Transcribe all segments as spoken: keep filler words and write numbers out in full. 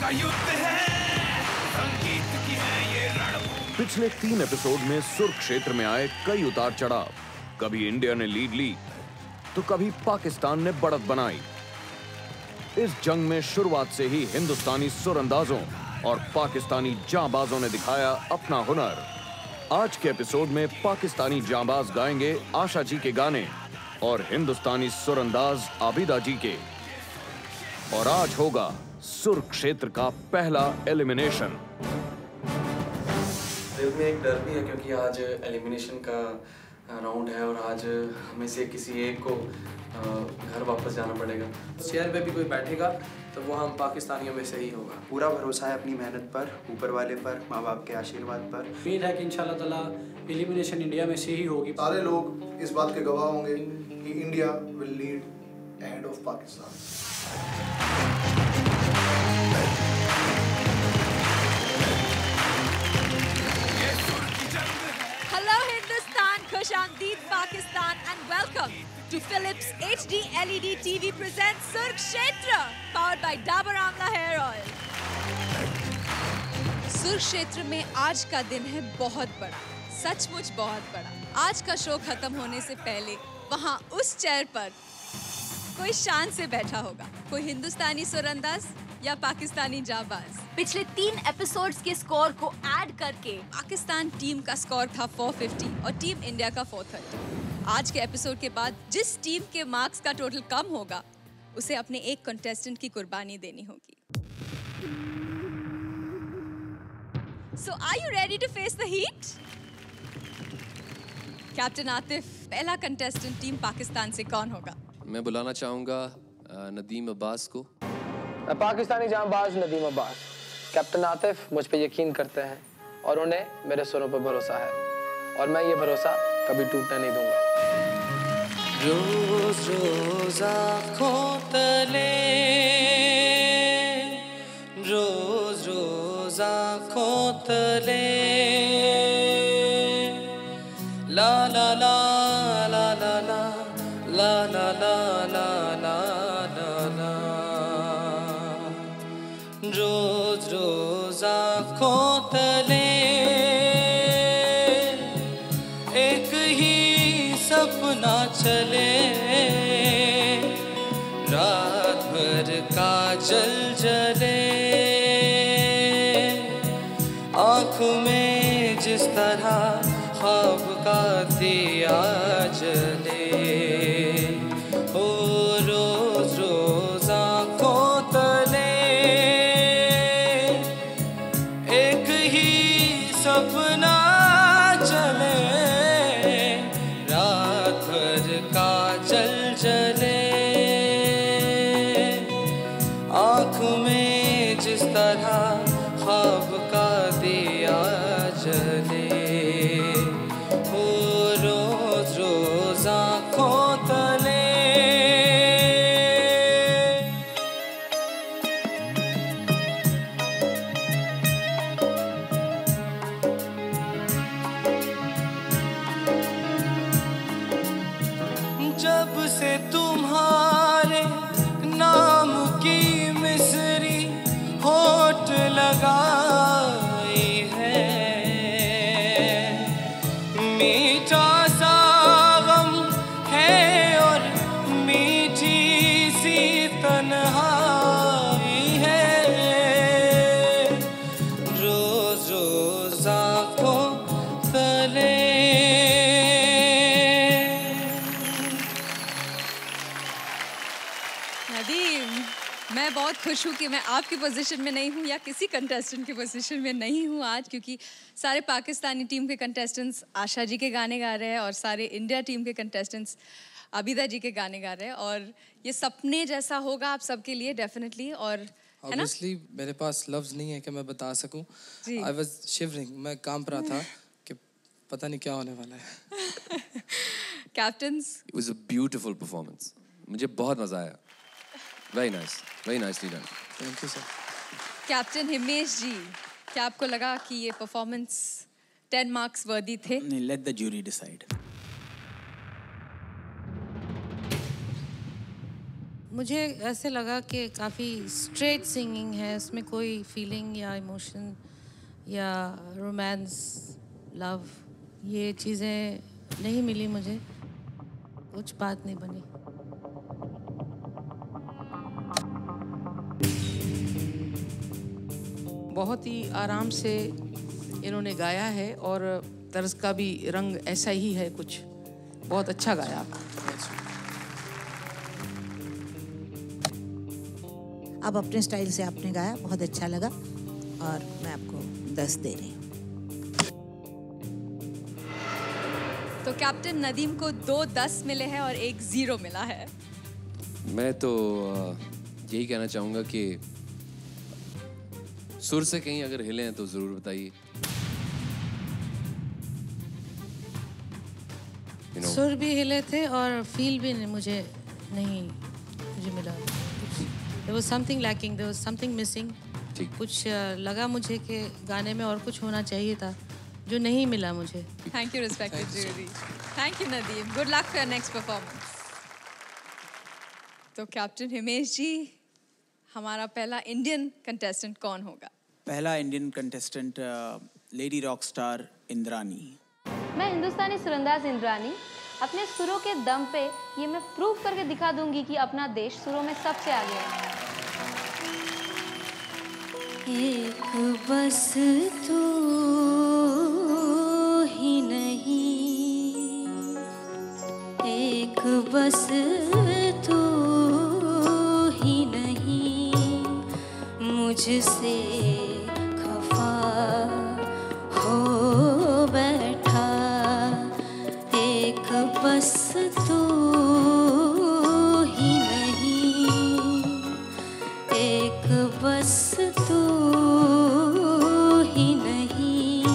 का युद्ध है, संगीत की है ये रणभूमि। पिछले तीन एपिसोड में सुर क्षेत्र में आए कई उतार चढ़ाव। कभी इंडिया ने लीड ली तो कभी पाकिस्तान ने बढ़त बनाई। इस जंग में शुरुआत से ही हिंदुस्तानी सुर अंदाजों और पाकिस्तानी जांबाजों ने दिखाया अपना हुनर। आज के एपिसोड में पाकिस्तानी जांबाज गाएंगे आशा जी के गाने और हिंदुस्तानी सुर अंदाज आबिदा जी के। और आज होगा सुर क्षेत्र का पहला एलिमिनेशन। दिल में एक डर भी है क्योंकि आज एलिमिनेशन का राउंड है और आज हमें से किसी एक को घर वापस जाना पड़ेगा। चेयर पे भी कोई बैठेगा तो वो हम पाकिस्तानियों में से ही होगा। पूरा भरोसा है अपनी मेहनत पर, ऊपर वाले पर, माँ बाप के आशीर्वाद पर। उम्मीद है कि इंशाल्लाह ताला एलिमिनेशन इंडिया में से ही होगी। सारे लोग इस बात के गवाह होंगे कि India will lead ahead of Pakistan. Hello Hindustan, Khushamdeed Pakistan and welcome to Philips H D L E D T V presents Sur Kshetra, powered by Dabur Amla Hair Oil. सुर क्षेत्र में आज का दिन है बहुत बड़ा, सचमुच बहुत बड़ा। आज का शो खत्म होने से पहले वहाँ उस चेयर पर कोई शान से बैठा होगा, कोई हिंदुस्तानी सुरअंदाज या पाकिस्तानी जाबाज। पिछले तीन एपिसोड्स के स्कोर को ऐड करके पाकिस्तान टीम का स्कोर था चार सौ पचास और टीम इंडिया का चार सौ तीस। आज के एपिसोड के बाद जिस टीम के मार्क्स का टोटल कम होगा उसे अपने एक कंटेस्टेंट की कुर्बानी देनी होगी। So are you ready to face the heat? Captain Atif, पहला कंटेस्टेंट टीम पाकिस्तान से कौन होगा? मैं बुलाना चाहूँगा नदीम अब्बास को। पाकिस्तानी जांबाज नदीम अब्बास, कैप्टन आतिफ मुझ पे यकीन करते हैं और उन्हें मेरे सुरों पर भरोसा है और मैं ये भरोसा कभी टूटने नहीं दूंगा। रोज रोज आँखों तले, रोज रोज आँखों तले, ला ला ला ला ला ला ला ला ला ला ला ला, रोज रोज आँखों तले एक ही सपना चले, रात भर का जल जले, आँखों में जिस तरह ख्वाब का दिया जले, ओ रोज रोज आँखों तले एक ही सपना चले, रात भर का जल जले, आँखों में जिस तरह ख्वाब का दिया जले, ओ रोज रोज आँखों तले। जब से तुम्हारे नाम की मिसरी होठ लगाई है, मीठा सा गम है और मीठी सी तन्हाई है, रोज रोज आँखों तले। नदीम, मैं बहुत खुश हूँ कि मैं आपकी पोजीशन में नहीं हूँ या किसी कंटेस्टेंट की पोजीशन में नहीं हूँ आज, क्योंकि सारे पाकिस्तानी टीम के कंटेस्टेंट्स आशा जी के गाने गा रहे हैं और सारे इंडिया टीम के कंटेस्टेंट्स आबिदा जी के गाने गा रहे हैं और ये सपने जैसा होगा आप सबके लिए डेफिनेटली। और Obviously, मेरे पास लफ्ज़ नहीं है कि मैं बता सकूं। I was shivering, मैं कांप रहा था कि पता नहीं क्या होने वाला है। Captains, It was a beautiful performance. मुझे बहुत मजा आया। Very nice, very nicely done. Thank you sir. Captain Himesh ji, क्या आपको लगा कि ये परफॉर्मेंस टेन मार्क्स वर्दी थे? नहीं, let the jury decide. मुझे ऐसे लगा कि काफ़ी स्ट्रेट सिंगिंग है, उसमें कोई फीलिंग या इमोशन या रोमांस, लव, ये चीज़ें नहीं मिली मुझे, कुछ बात नहीं बनी। बहुत ही आराम से इन्होंने गाया है और तर्ज का भी रंग ऐसा ही है कुछ, बहुत अच्छा गाया। अब अपने स्टाइल से आपने गाया, बहुत अच्छा लगा और मैं आपको दस दे रही हूँ। तो कैप्टन नदीम को दो दस मिले हैं और एक जीरो मिला है। मैं तो यही कहना चाहूँगा कि सुर से कहीं अगर हिले हैं तो ज़रूर बताइए। you know, सुर भी हिले थे और फील भी नहीं, मुझे नहीं मुझे मिला। There was something lacking, there was something missing. कुछ लगा मुझे कि गाने में और कुछ होना चाहिए था जो नहीं मिला मुझे। Thank you, respected jury. Thank you, Nadeem. Good luck for your next performance. तो कैप्टन हिमेश जी, हमारा पहला इंडियन कंटेस्टेंट कौन होगा? पहला Indian contestant lady rock star Indrani. मैं हिंदुस्तानी सुरंदाज इंद्रानी, अपने सुरों के दम पे ये मैं प्रूव करके दिखा दूंगी कि अपना देश सुरों में सबसे आगे है। एक बस तू ही नहीं, एक बस तू ही नहीं, मुझसे खफा हो बैठा, एक बस तू ही नहीं, एक बस तू ही नहीं,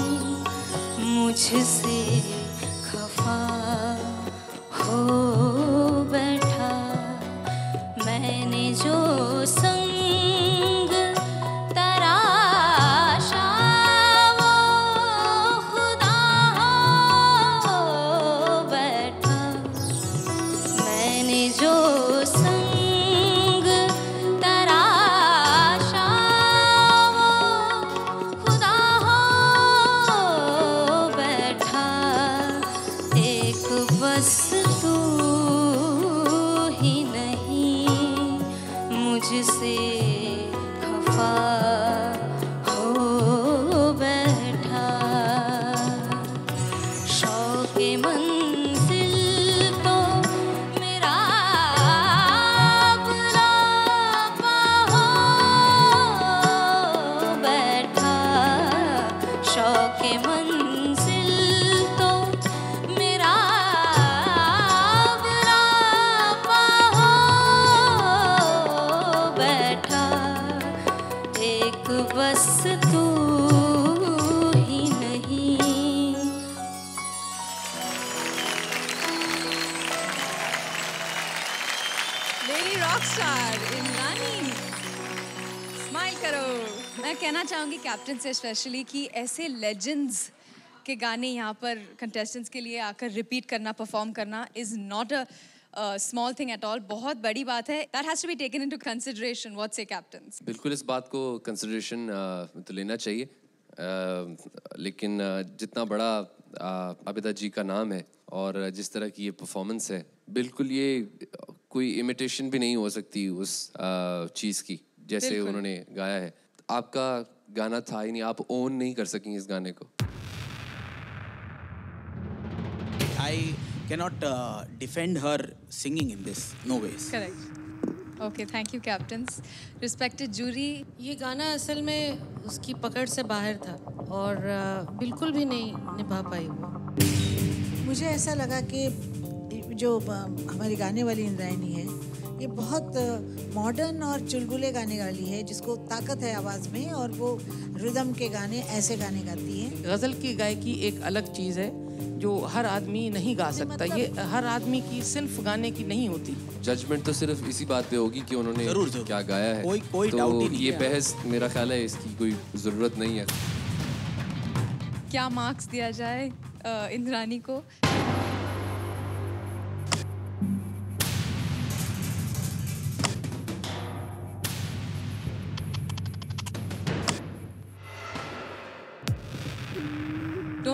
मुझसे खफा हो बैठा। मैंने जो संग तराशा वो खुदा हो बैठा। मैंने जो संग तराशा वो खुदा हो बैठा। एक बस तू ही नहीं, मुझसे खफा हो बैठा। शौक़े मंजिल तो मेरा बुलावा हो बैठा। शौक़े मंजिल तो मेरा बुलावा हो बैठा। एक बस तू ही नहीं। Lady rock star Indrani, smile करो। मैं कहना चाहूँगी कैप्टन से स्पेशली कि ऐसे लेजेंड्स के गाने यहाँ पर कंटेस्टेंट्स के लिए आकर रिपीट करना, परफॉर्म करना is not a small thing at all, बहुत बड़ी बात है। That has to be taken into consideration. What say captains? बिल्कुल इस बात को कंसिडरेशन तो लेना चाहिए, uh, लेकिन uh, जितना बड़ा uh, आबिदा जी का नाम है और जिस तरह की ये परफॉर्मेंस है, बिल्कुल ये कोई इमिटेशन भी नहीं हो सकती उस uh, चीज़ की जैसे उन्होंने गाया है। आपका गाना था ही नहीं, आप ओन नहीं कर सकेंगे इस गाने को। I cannot uh, defend her singing in this, no ways. Correct. Okay, thank you captains. Respected jury, ये गाना असल में उसकी पकड़ से बाहर था और uh, बिल्कुल भी नहीं निभा पाई वो। मुझे ऐसा लगा कि जो हमारी गाने वाली इंद्रायणी है, ये बहुत मॉडर्न और चुलबुले गाने वाली है, जिसको ताकत है आवाज़ में और वो रिदम के गाने, ऐसे गाने गाती है। गज़ल की गायकी एक अलग चीज़ है जो हर आदमी नहीं गा सकता। ये हर आदमी की सिर्फ गाने की नहीं होती। जजमेंट तो सिर्फ इसी बात पे होगी कि उन्होंने जरूर, जरूर। क्या गाया है। कोई कोई तो डाउट ही नहीं ये है। बहस मेरा ख्याल है इसकी कोई ज़रूरत नहीं है। क्या मार्क्स दिया जाए इंद्रानी को?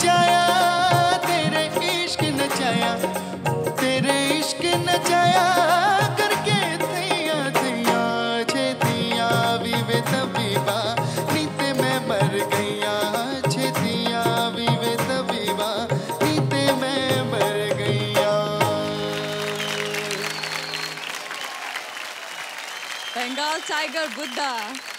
नचाया तेरे इश्क नचाया तेरे इश्क नचाया करके थैया थैया छेतिया वीवे तबीबा नीते मैं मर गईया छेतिया वीवे तबीबा नीते मैं मर गईया। बंगाल टाइगर बुद्धा।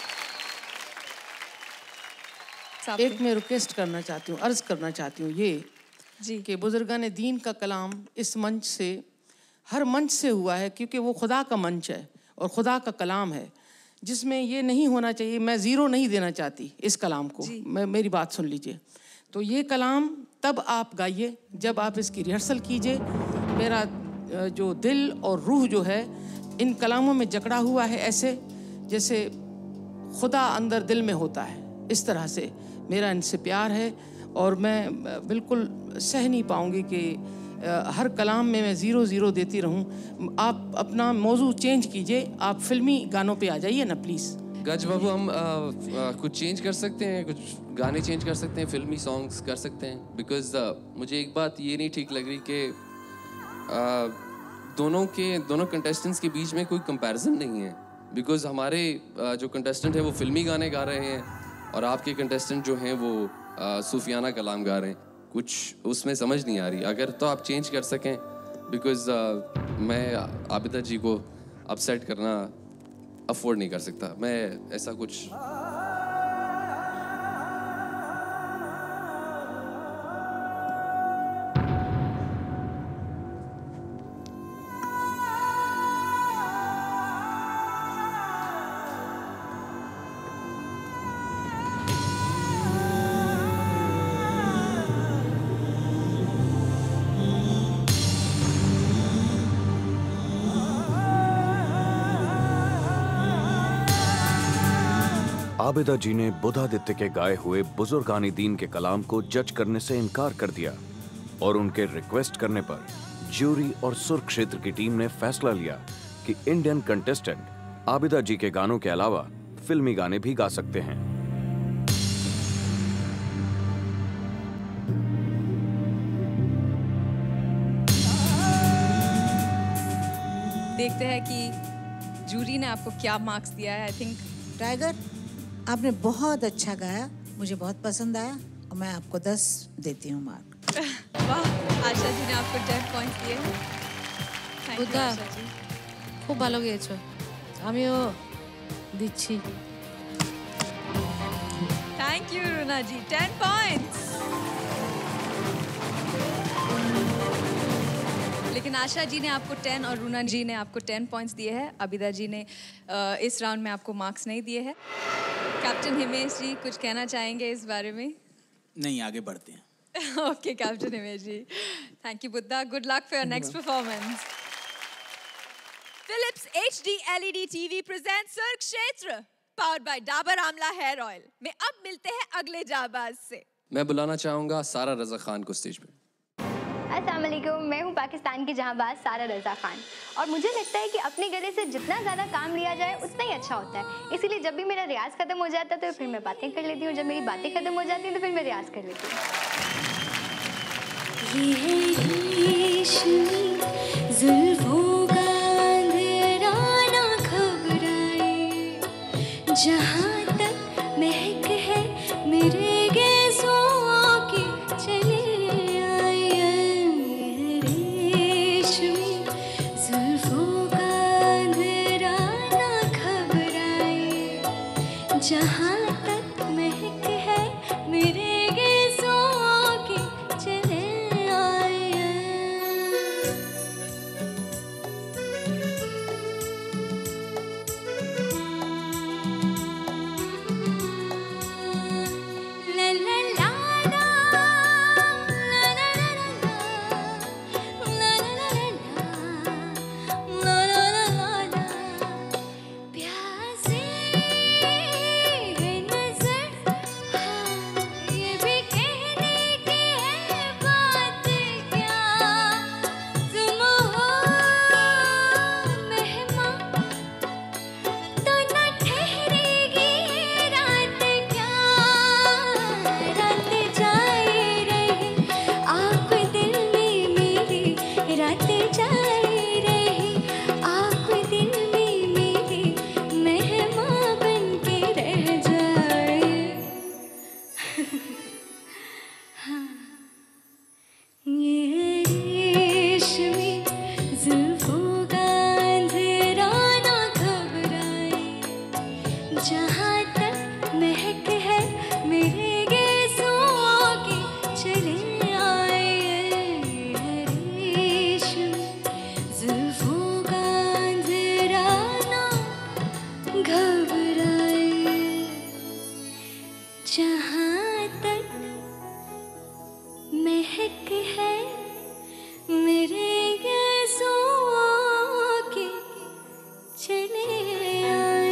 एक मैं रिक्वेस्ट करना चाहती हूँ, अर्ज करना चाहती हूँ ये जी कि बुजुर्गान दीन का कलाम इस मंच से, हर मंच से हुआ है, क्योंकि वो खुदा का मंच है और खुदा का कलाम है, जिसमें ये नहीं होना चाहिए। मैं ज़ीरो नहीं देना चाहती इस कलाम को, मैं मेरी बात सुन लीजिए। तो ये कलाम तब आप गाइए जब आप इसकी रिहर्सल कीजिए। मेरा जो दिल और रूह जो है इन कलामों में जकड़ा हुआ है, ऐसे जैसे खुदा अंदर दिल में होता है, इस तरह से मेरा इनसे प्यार है। और मैं बिल्कुल सह नहीं पाऊंगी कि हर कलाम में मैं ज़ीरो ज़ीरो देती रहूं। आप अपना मौजू चेंज कीजिए, आप फिल्मी गानों पे आ जाइए ना प्लीज़। गज बाबू, हम आ, आ, कुछ चेंज कर सकते हैं, कुछ गाने चेंज कर सकते हैं, फिल्मी सॉन्ग्स कर सकते हैं। बिकॉज मुझे एक बात ये नहीं ठीक लग रही कि दोनों के दोनों कंटेस्टेंट्स के बीच में कोई कंपैरिजन नहीं है। बिकॉज हमारे आ, जो कंटेस्टेंट है वो फिल्मी गाने गा रहे हैं और आपके कंटेस्टेंट जो हैं वो आ, सूफियाना कलाम गा रहे हैं। कुछ उसमें समझ नहीं आ रही। अगर तो आप चेंज कर सकें, बिकॉज मैं आबिदा जी को अपसेट करना अफोर्ड नहीं कर सकता। मैं ऐसा कुछ आबिदा जी ने बुधादित्य के गाए हुए बुजुर्गानी दीन के कलाम को जज करने से इनकार कर दिया और उनके रिक्वेस्ट करने पर ज्यूरी और सुर क्षेत्र की टीम ने फैसला लिया कि इंडियन कंटेस्टेंट आबिदा जी के गानों के अलावा फिल्मी गाने भी गा सकते हैं। देखते हैं कि जूरी ने आपको क्या मार्क्स दिया है। आई थिंक टाइगर, आपने बहुत अच्छा गाया, मुझे बहुत पसंद आया और मैं आपको दस देती हूँ मार्क। वाह, आशा जी ने आपको टेन पॉइंट्स दिए हैं। Thank you, Buddha, Asha ji. খুব ভালো গেয়েছো, আমিও দিচ্ছি। Thank you Runa ji, ten points. लेकिन आशा जी ने आपको टेन और रुना जी ने आपको टेन पॉइंट्स दिए हैं। आबिदा जी ने अ, इस राउंड में आपको मार्क्स नहीं दिए हैं। कैप्टन हिमेश जी कुछ कहना चाहेंगे इस बारे में? नहीं, आगे बढ़ते हैं। Okay captain Himesh ji, thank you Buddha, good luck for your next performance. Philips H D L E D TV presents Surkshetra powered by Dabur Amla hair oil में अब मिलते हैं अगले जाबाज से। मैं बुलाना चाहूंगा सारा रजा खान को स्टेज पे। अस्सलाम वालेकुम, मैं हूँ पाकिस्तान की जहांबाज सारा रजा खान और मुझे लगता है कि अपने गले से जितना ज़्यादा काम लिया जाए उतना ही अच्छा होता है। इसीलिए जब भी मेरा रियाज ख़त्म हो जाता है तो फिर मैं बातें कर लेती हूँ, जब मेरी बातें ख़त्म हो जाती हैं तो फिर मैं रियाज कर लेती हूँ। ये है रेशमी जुल्फों का अंधेरा ना घबराए, जहाँ तक महक है मेरे गेज़ों की चले जहाँ तक महक है मेरे गेज़ों की चले आए। जाए रहे आप दिल में मेरे मेहमान बन के रह जाए। हाँ। ये रेशमी जुल्फों का अंधेरा ना घबराए, जहाँ तक महक है मेरे गेसों की चले आए। रेशमी जुल्फों का अंधेरा ना घबराए, जहाँ तक महक है मेरे गेसों की चले आए।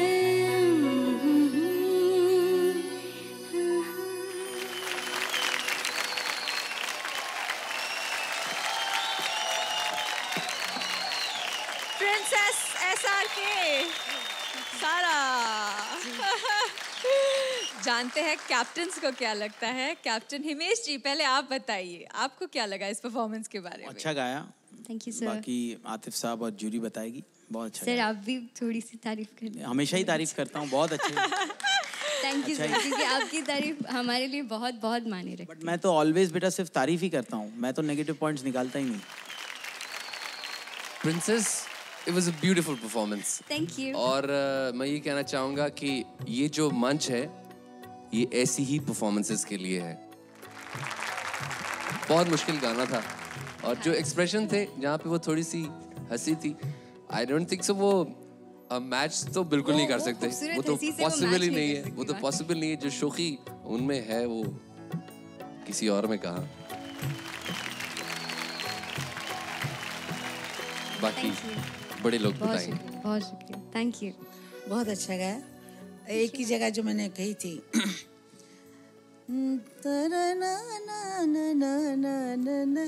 प्रिंसेस एसआर के सारा जानते हैं कैप्टन्स को क्या लगता है। कैप्टन हिमेश जी, पहले आप बताइए, आपको क्या लगा इस परफॉर्मेंस के बारे में? अच्छा गाया। Thank you sir. बाकी आतिफ साहब और जूरी बताएगी। बहुत अच्छा सर आप भी थोड़ी सी तारीफ कर। हमेशा ही तारीफ करता हूँ, बहुत अच्छे। थैंक यू अच्छा सर, ही। क्योंकि आपकी तारीफ हमारे लिए बहुत बहुत मायने रखती बट मैं तो ऑलवेज बेटा सिर्फ तारीफ ही करता हूँ, मैं तो नेगेटिव पॉइंट्स निकालता ही नहीं। Princess, it was a beautiful performance. Thank you. और uh, मैं ये कहना चाहूँगा कि ये जो मंच है ये ऐसी ही परफॉर्मेंसेस के लिए है। बहुत मुश्किल गाना था और जो एक्सप्रेशन थे जहाँ पे वो थोड़ी सी हंसी थी, आई डोंट थिंक सो वो मैच तो बिल्कुल नहीं कर सकते। वो तो पॉसिबल ही नहीं है, वो तो पॉसिबल नहीं है। जो शोखी उनमें है वो किसी और में कहाँ। बाकी बड़े लोग बताएंगे। बहुत शुक्रिया, थैंक यू। बहुत अच्छा गाया। एक ही जगह जो मैंने कही थी तरा ना ना ना ना ना ना ना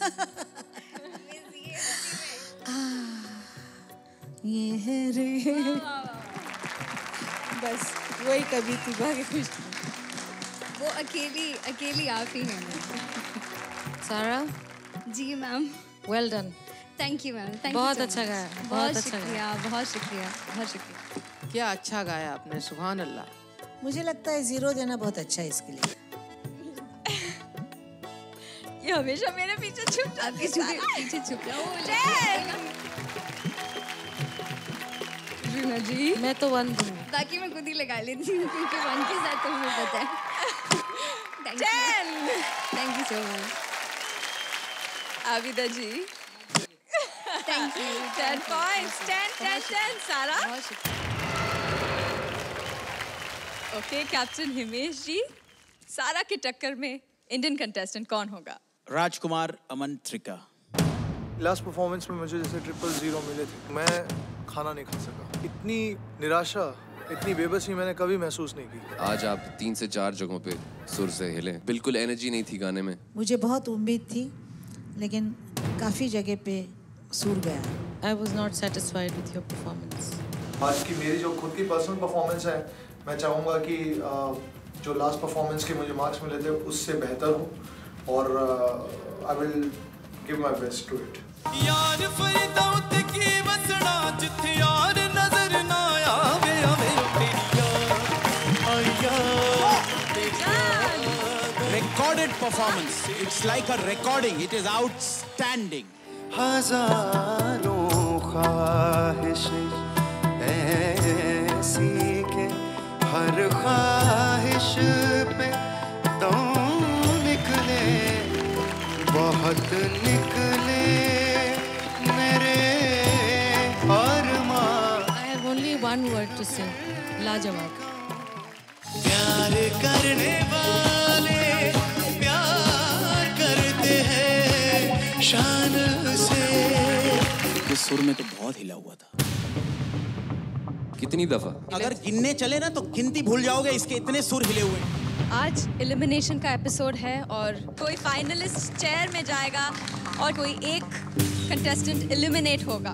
ये है रे, बस वही कभी थी बाकी कुछ। वो अकेली अकेली आप ही हैं। Sara ji ma'am. Well done. Thank you ma'am. Thank बहुत अच्छा गाया, बहुत बहुत अच्छा शुक्रिया, बहुत शुक्रिया, बहुत शुक्रिया। क्या अच्छा गाया आपने, सुभान अल्लाह। मुझे लगता है जीरो देना बहुत अच्छा है इसके लिए। ये हमेशा मेरे पीछे छुप जाती आपके छुपे पीछे छुप रीना जी। मैं तो वन दूंगी, ताकि मैं खुद ही लगा लेती हूँ क्योंकि वन के साथ तो मुझे पता है। Thank you, thank you so much. Abida ji. Thank you. Ten points, ten ten ten. Sara. Okay captain Himesh ji, Sara के टक्कर में इंडियन कंटेस्टेंट कौन होगा? Rajkumar Amantrika. Last performance में मुझे जैसे ट्रिपल जीरो मिले थे, मैं खाना नहीं खा सका। इतनी निराशा, इतनी बेबसी मैंने कभी महसूस नहीं की। आज आप तीन से चार जगहों पे सुर से हिले, बिल्कुल एनर्जी नहीं थी गाने में। मुझे बहुत उम्मीद थी लेकिन काफ़ी जगह पे सुर गया। I was not satisfied with your performance. आज की मेरी जो खुद की पर्सनल परफॉर्मेंस है, मैं चाहूँगा कि जो लास्ट परफॉर्मेंस के मुझे मार्क्स मिले थे उससे बेहतर हो और I will give my best to it. यार फरीदाउत की वसना जिथे यार नजर ना आवे आवे तेरी यार। Recorded performance. It's like a recording. It is outstanding. हजारों ख्वाहिशें ऐसी के हर ख्वाहिश पे तो निकले, बहुत निकले मेरे अरमान। I have only one word to say. लाजवाब। प्यार करने वाले प्यार करते हैं शान से। इस सुर में तो बहुत हिला हुआ था। कितनी दफा? अगर गिनने चले ना तो गिनती भूल जाओगे, इसके इतने सुर हिले हुए। आज एलिमिनेशन का एपिसोड है और कोई फाइनलिस्ट चेयर में जाएगा और कोई एक कंटेस्टेंट एलिमिनेट होगा।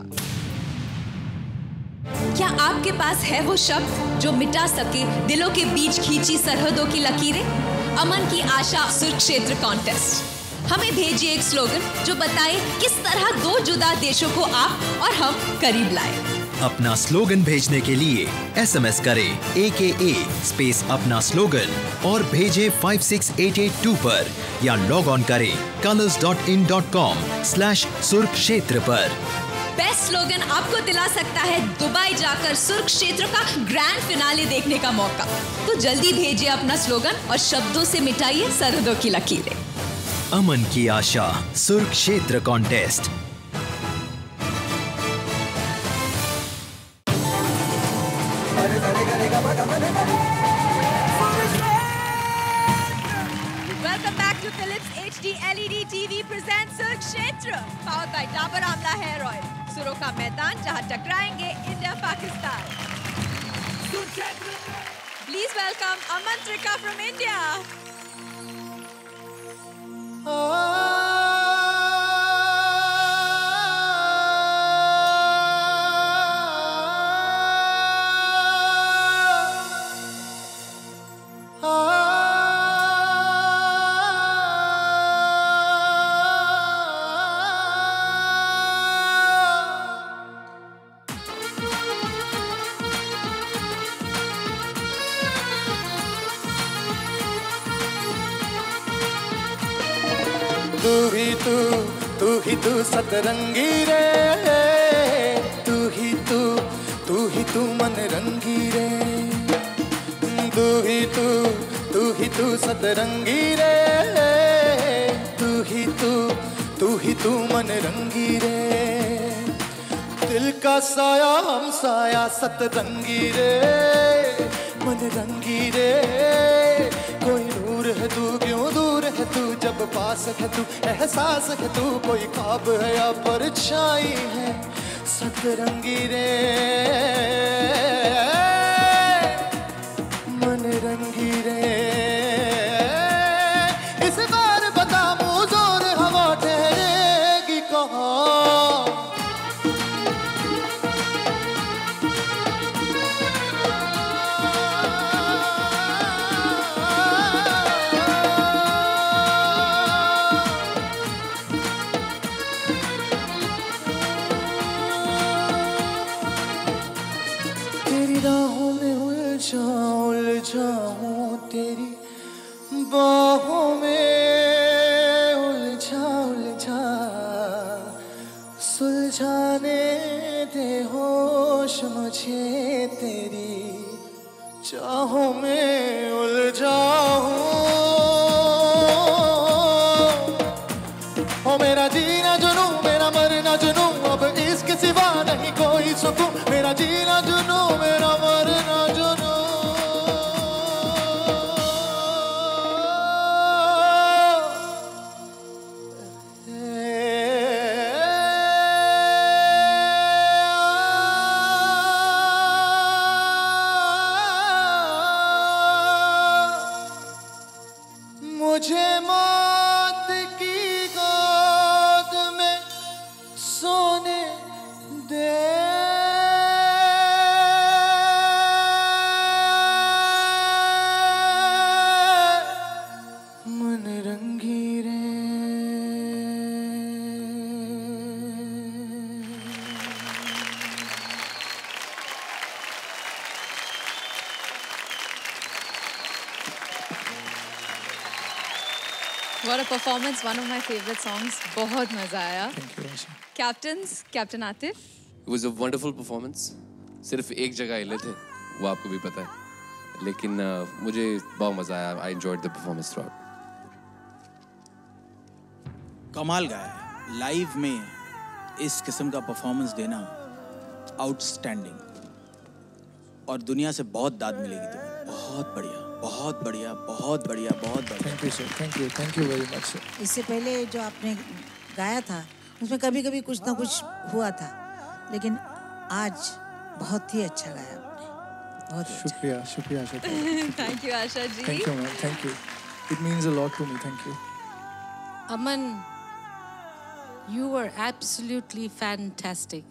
क्या आपके पास है वो शब्द जो मिटा सके दिलों के बीच खींची सरहदों की लकीरें? अमन की आशा सुर क्षेत्र कॉन्टेस्ट हमें भेजिए एक स्लोगन जो बताए किस तरह दो जुदा देशों को आप और हम करीब लाए। अपना स्लोगन भेजने के लिए एसएमएस करें ए के ए स्पेस अपना स्लोगन और भेजें five six eight eight two पर या लॉग ऑन करें Colors dot in dot com slash Surkshetra पर। बेस्ट स्लोगन आपको दिला सकता है दुबई जाकर सुरक्षेत्र का ग्रैंड फिनाले देखने का मौका। तो जल्दी भेजिए अपना स्लोगन और शब्दों से मिटाइए सरहदों की लकीरें। अमन की Asha Surkshetra contest. Welcome back to Philips H D L E D T V presents Surukshetra, powered by Dabur Amla Hair Oil. सुरों का मैदान जहां टकराएंगे India Pakistan. Please welcome Amantrika from India. तू ही तू तू ही तू सतरंगी रे, तू ही तू तू ही तू मन रंगी रे, तू ही तू तू ही तू सतरंगी रे, तू ही तू तू ही तू मन रंगी रे, दिल का साया हम साया सतरंगी रे, मन रंगी रे, कोई नूर है तू क्यों दूर है तू, जब पास है तू एहसास है तू, कोई ख्वाब है या परछाई है सतरंगी रे, मन रंगी रे, इस बार बता मुझोर हवा ठहरेगी कहाँ, उलझाऊं तेरी बाहों में, उलझा उलझा सुलझाने दे होश मुझे तेरी चाहों में उलझाऊं, ओ मेरा जीना जुनूं मेरा मरना जुनूं, अब इसके सिवा नहीं कोई सुकून, मेरा जीना जुनूं मेरा मरना जुनूं, मुझे मौत की गोद में सोने दे, मन रंगी रे, What a performance, one of my favorite songs. बहुत मजा आया. Thank you, Asha. Captains, Captain Atif. It was a wonderful performance. सिर्फ एक जगह हिले थे, वो आपको भी पता है. लेकिन uh, मुझे बहुत मजा आया. I enjoyed the performance throughout. कमाल गाया है. लाइव में इस किस्म का परफॉर्मेंस देना आउटस्टैंडिंग, और दुनिया से बहुत दाद मिलेगी तुम्हें. बहुत बढ़िया, बहुत बढ़िया, बहुत बढ़िया, बहुत बढ़िया. Thank you sir, thank you, thank you very much sir. इससे पहले जो आपने गाया था उसमें कभी कभी कुछ ना कुछ हुआ था, लेकिन आज बहुत ही अच्छा गाया आपने. बहुत अच्छा. शुक्रिया, शुक्रिया Asha. Thank you, Asha ji. Thank you ma'am, thank you. It means a lot to me. Thank you. Aman, you were absolutely fantastic.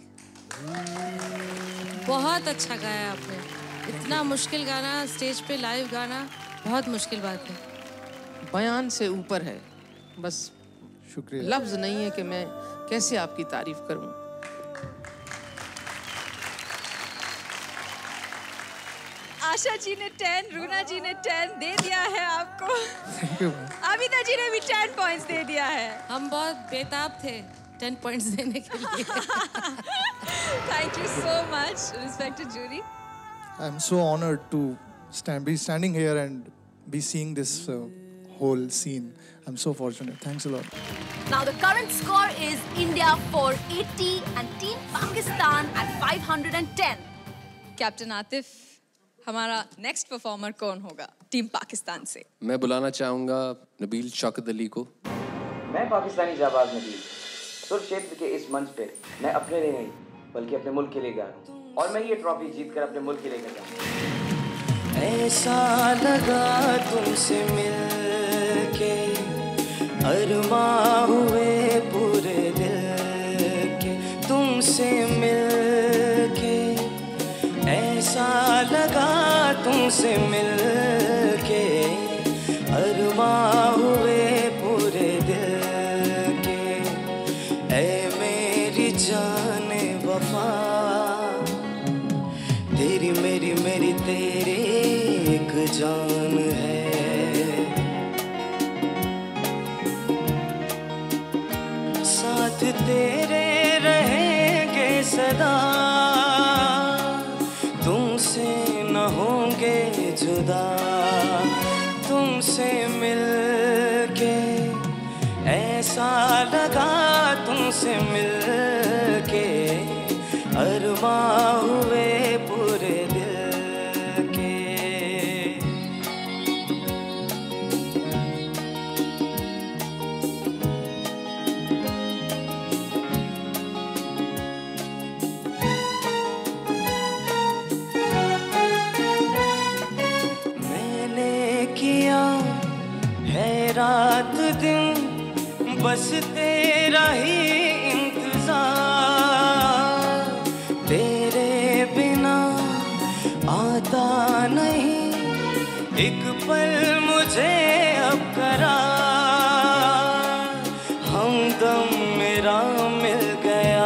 बहुत अच्छा गाया आपने. इतना मुश्किल गाना स्टेज पे लाइव गाना बहुत मुश्किल बात है. बयान से ऊपर है. बस शुक्रिया। लफ्ज़ नहीं है कि मैं कैसे आपकी तारीफ करूं। आशा जी ने टेन, रूना जी ने टेन दे दिया है आपको। आबिदा जी ने भी टेन पॉइंट्स दे दिया है। हम बहुत बेताब थे टेन पॉइंट्स देने के लिए। Thank you so much, respected jury. I'm so honored to stand, be standing here and be seeing this uh, whole scene. I'm so fortunate. Thanks a lot. Now the current score is India four eighty and Team Pakistan at five hundred ten. Captain Atif, हमारा next performer कौन होगा team Pakistan से? मैं बुलाना चाहूँगा नबील शौकत अली को। मैं पाकिस्तानी जाबाज नबील सुर क्षेत्र के इस मंच पे मैं अपने लिए नहीं बल्कि अपने मुल्क के लिए गा रहा हूँ और मैं ये ट्रॉफी जीत कर अपने मुल्क के लिए गा रहा हूँ। ऐसा लगा तुमसे मिलके अरमा हुए पूरे दिल के, तुमसे मिलके ऐसा लगा तुमसे मिलके अरमा हुए पूरे दिल के। ऐ मेरी जाने वफा तेरी मेरी मेरी तेरी एक जान है, साथ तेरे रहेंगे सदा, तुमसे न होंगे जुदा। तुमसे मिलके ऐसा लगा तुमसे मिलके अरमा हुए पूरे दिल के। मैंने किया है रात दिन बस तेरा ही इंतजार, तेरे बिना आता नहीं एक पल मुझे अब करार। हमदम मेरा मिल गया,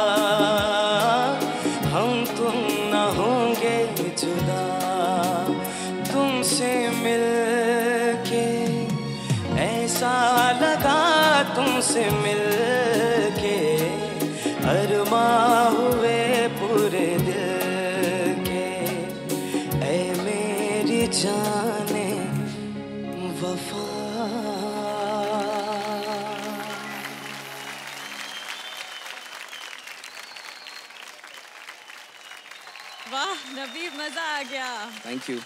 हम तुम न होंगे जुदा। तुमसे मिलके ऐसा लगा तुमसे मिलके अरमा हुए पूरे दिल के। ऐ मेरी जाने वफा। वाह नबी, मजा आ गया। Thank you.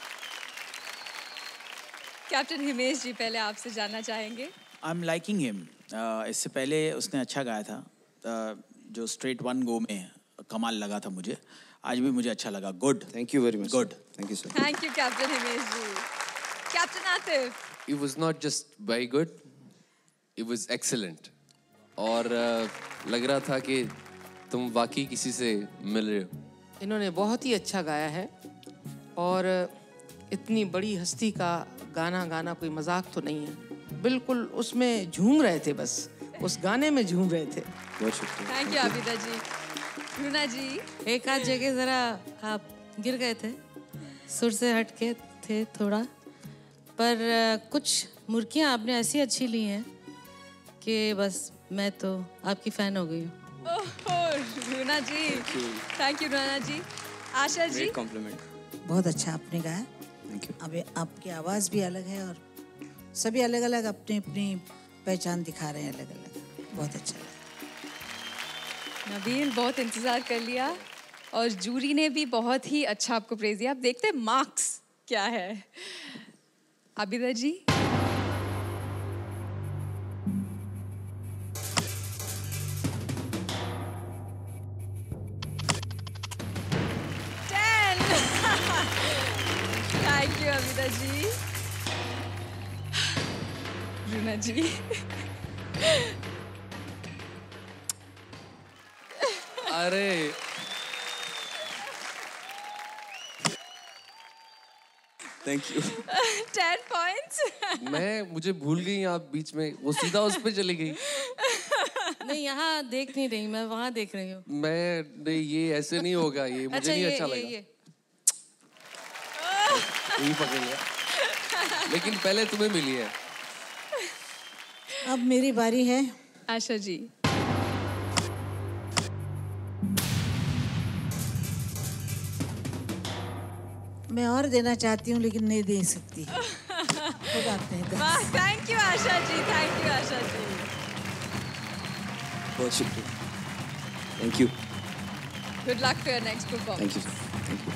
Captain Himesh ji, पहले आपसे जानना चाहेंगे। I am liking him. इससे पहले उसने अच्छा गाया था, uh, जो स्ट्रेट वन गो में कमाल लगा था मुझे। आज भी मुझे अच्छा लगा। Good. Thank you very much. Good. Thank you sir. Thank you captain Himesh ji. Captain Atif. It was not just very good, it was excellent. और uh, लग रहा था कि तुम वाकई किसी से मिल रहे हो। इन्होंने बहुत ही अच्छा गाया है और इतनी बड़ी हस्ती का गाना गाना कोई मजाक तो नहीं है। बिल्कुल उसमें झूम रहे थे, बस उस गाने में झूम रहे थे। बहुत शुक्रिया। Thank you Abida ji. रूना जी। एक आध जगह ज़रा आप गिर गए थे, सुर से हटके थे थोड़ा, पर कुछ मुर्कियाँ आपने ऐसी अच्छी ली हैं कि बस मैं तो आपकी फ़ैन हो गई हूँ। Oh Runa ji, thank you Runa ji. Asha ji. Great compliment. बहुत अच्छा आपने गाया। Thank you. अब आपकी आवाज़ भी अलग है और सभी अलग अलग अपनी अपनी पहचान दिखा रहे हैं अलग अलग। बहुत अच्छा लगा। नबील, बहुत इंतजार कर लिया और जूरी ने भी बहुत ही अच्छा आपको प्रेज दिया। अब देखते हैं मार्क्स क्या है। Abida ji. Ten. Thank you Abida ji. Runa ji. अरे थैंक यू। Ten points. मैं मुझे भूल गई आप बीच में, वो सीधा उस पे चली गई। नहीं, यहाँ देख नहीं रही मैं, वहाँ देख रही हूँ। मैं नहीं, ये ऐसे नहीं होगा, ये मुझे अच्छा, नहीं ये, अच्छा ये, लगा। ये। यही पकड़ लिया, लेकिन पहले तुम्हें मिली है। अब मेरी बारी है। आशा जी। मैं और देना चाहती हूँ लेकिन नहीं दे सकती। खुद आते हैं। वाह, thank you Asha ji, thank you Asha ji. बहुत शुक्रिया। Thank you. Good luck for your next performance. Thank you thank you.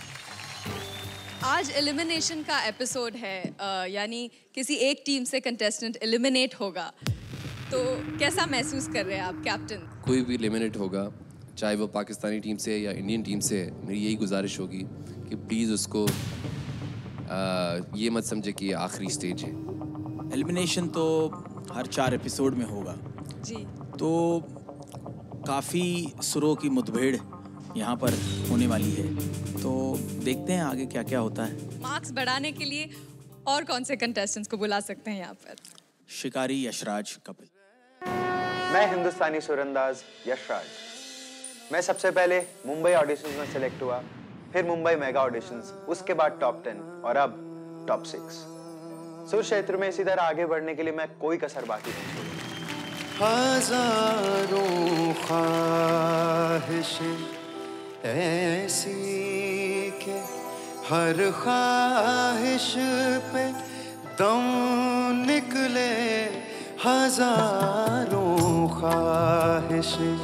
आज एलिमिनेशन का एपिसोड है, uh, यानी किसी एक टीम से कंटेस्टेंट एलिमिनेट होगा, तो कैसा महसूस कर रहे हैं आप कैप्टन? कोई भी एलिमिनेट होगा, चाहे वो पाकिस्तानी टीम से या इंडियन टीम से है, मेरी यही गुजारिश होगी कि प्लीज़ उसको आ, ये मत समझे कि ये आखिरी स्टेज है। एलिमिनेशन तो हर चार एपिसोड में होगा जी, तो काफ़ी सुरों की मुठभेड़ यहाँ पर होने वाली है, तो देखते हैं आगे क्या क्या होता है। मार्क्स बढ़ाने के लिए और कौन से कंटेस्टेंट्स को बुला सकते हैं यहाँ पर? शिकारी यशराज कपिल। मैं हिंदुस्तानी सुरंदाज यशराज। मैं सबसे पहले मुंबई ऑडिशंस में सिलेक्ट हुआ, फिर मुंबई मेगा ऑडिशंस, उसके बाद टॉप टेन और अब टॉप सिक्स। सुर क्षेत्र में इसी तरह आगे बढ़ने के लिए मैं कोई कसर बाकी नहीं छोड़ूंगा। हजारों ख्वाहिशें ऐसी के हर ख्वाहिश पे दम निकले, हजारों ख्वाहिशें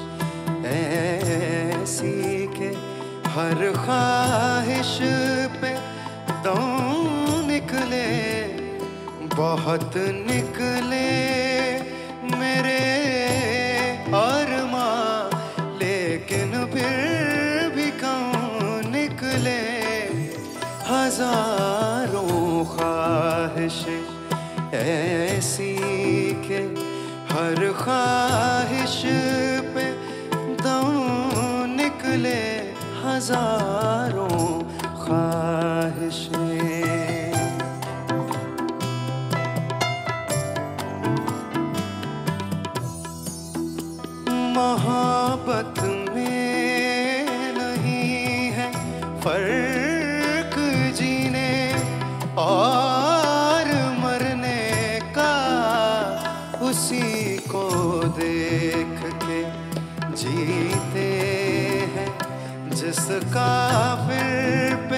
ऐसी के हर ख्वाहिश पे दम निकले, बहुत निकले मेरे अरमां, लेकिन फिर भी कम निकले। हजारों ख्वाहिशें ऐसी के हर ख्वाहिश पे दम निकले, हजारों ख्वाहिशें। मोहब्बत में नहीं है फर्क जीने और मरने का, उसी को देख के जीते हैं, जिस काफिर पे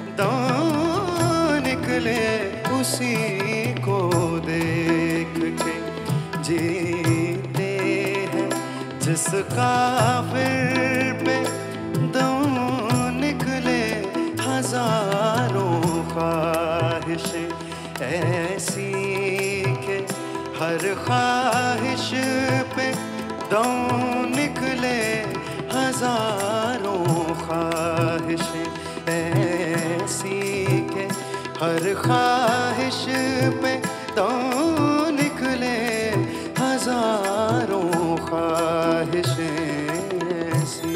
दांव निकले, उसी को देख के जीते हैं, जिस काफिर पे दांव निकले। हजारों ख्वाहिशें ऐसी के हर ख्वाहिश पे दांव निकले, हजारों ख्वाहिशें ऐसी के हर ख्वाहिश पे दांव निकले, हजारों ख्वाहिशें ऐसी।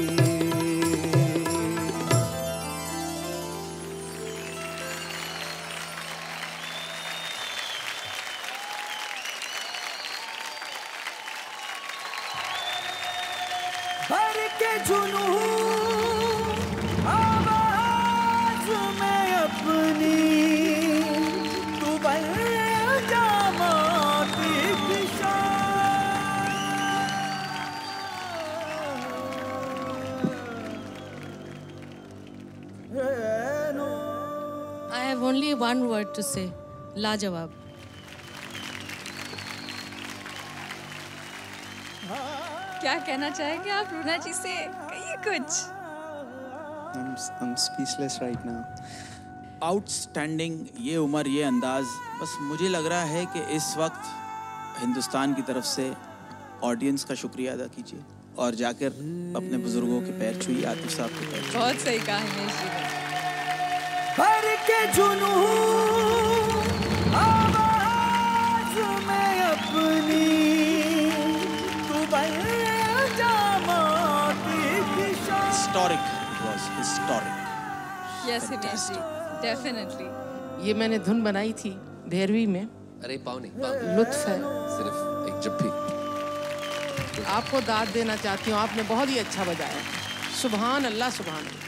भर के जुनून आवाज में अपनी, तू बन जा मोती की I have only one word to say, लाजवाब। क्या कहना चाहेंगे आप रूना जी से? कहिए कुछ। I'm, I'm speechless right now. Outstanding, ये उम्र, ये अंदाज, बस मुझे लग रहा है कि इस वक्त हिंदुस्तान की तरफ से ऑडियंस का शुक्रिया अदा कीजिए और जाकर अपने बुजुर्गों के पैर छुइए, आतिफ साहब के पैर छुइए। बहुत सही कहा हिमेश जी ने। भर के जुनून आवाज में अपनी, तू बन जा मोती की शान। Historic, it was historic. Yes, Himesh ji, definitely. ये मैंने धुन बनाई थी भैरवी में। अरे पाँव नहीं, पाँव। लुत्फ है। सिर्फ एक जप्पी। आपको दाद देना चाहती हूँ, आपने बहुत ही अच्छा बजाया। सुभान अल्लाह, सुभान अल्लाह,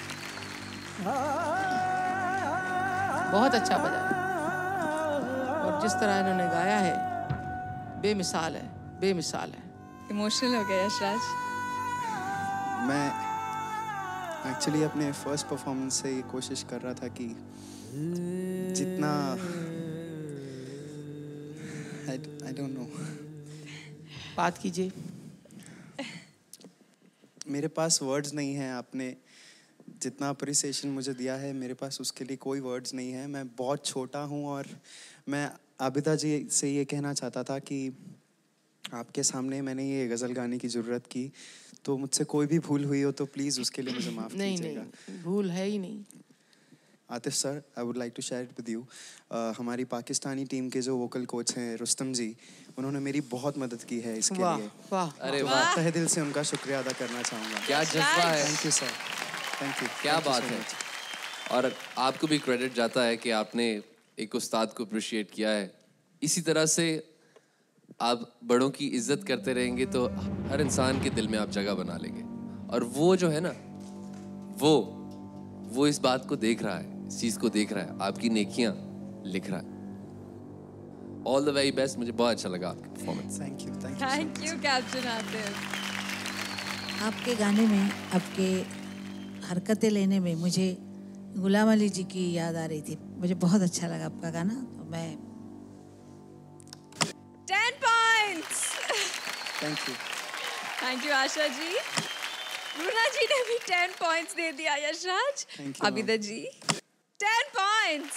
बहुत अच्छा बजाया। और जिस तरह इन्होंने गाया है बेमिसाल है, बेमिसाल है। इमोशनल हो गया यशराज। मैं एक्चुअली अपने फर्स्ट परफॉर्मेंस से ये कोशिश कर रहा था कि जितना आई डोंट नो, बात कीजिए। मेरे पास वर्ड्स नहीं हैं। आपने जितना अप्रिसिएशन मुझे दिया है, मेरे पास उसके लिए कोई वर्ड्स नहीं है। मैं बहुत छोटा हूँ और मैं आबिदा जी से ये कहना चाहता था कि आपके सामने मैंने ये गज़ल गाने की ज़रूरत की, तो मुझसे कोई भी भूल हुई हो तो प्लीज़ उसके लिए मुझे माफ़ कीजिएगा। नहीं, भूल है ही नहीं। Atif sir, I would like to share it with you. हमारी पाकिस्तानी टीम के जो वोकल कोच हैं रुस्तम जी, उन्होंने मेरी बहुत मदद की है इसके वाह, लिए। वाह, अरे वाह। तहे दिल से उनका शुक्रिया अदा करना चाहूँगा। क्या जज्बा है। Thank you sir, thank you. क्या बात है। और आपको भी क्रेडिट जाता है कि आपने एक उस्ताद को अप्रिशिएट किया है। इसी तरह से आप बड़ों की इज्जत करते रहेंगे तो हर इंसान के दिल में आप जगह बना लेंगे। और वो जो है ना, वो वो इस बात को देख रहा है, इस चीज़ को देख रहा है, आपकी नेकियां लिख रहा है। All the very best. मुझे बहुत अच्छा लगा आपकी performance. Thank you, thank you thank you captain Atif. आपके गाने में, आपके हरकतें लेने में मुझे गुलाम अली जी की याद आ रही थी। मुझे बहुत अच्छा लगा आपका गाना। तो मैं ten points. Thank you, thank you Asha ji. Runa ji ने भी टेन पॉइंट्स दे दिया Yashraj. Thank you, Abida ji ten points.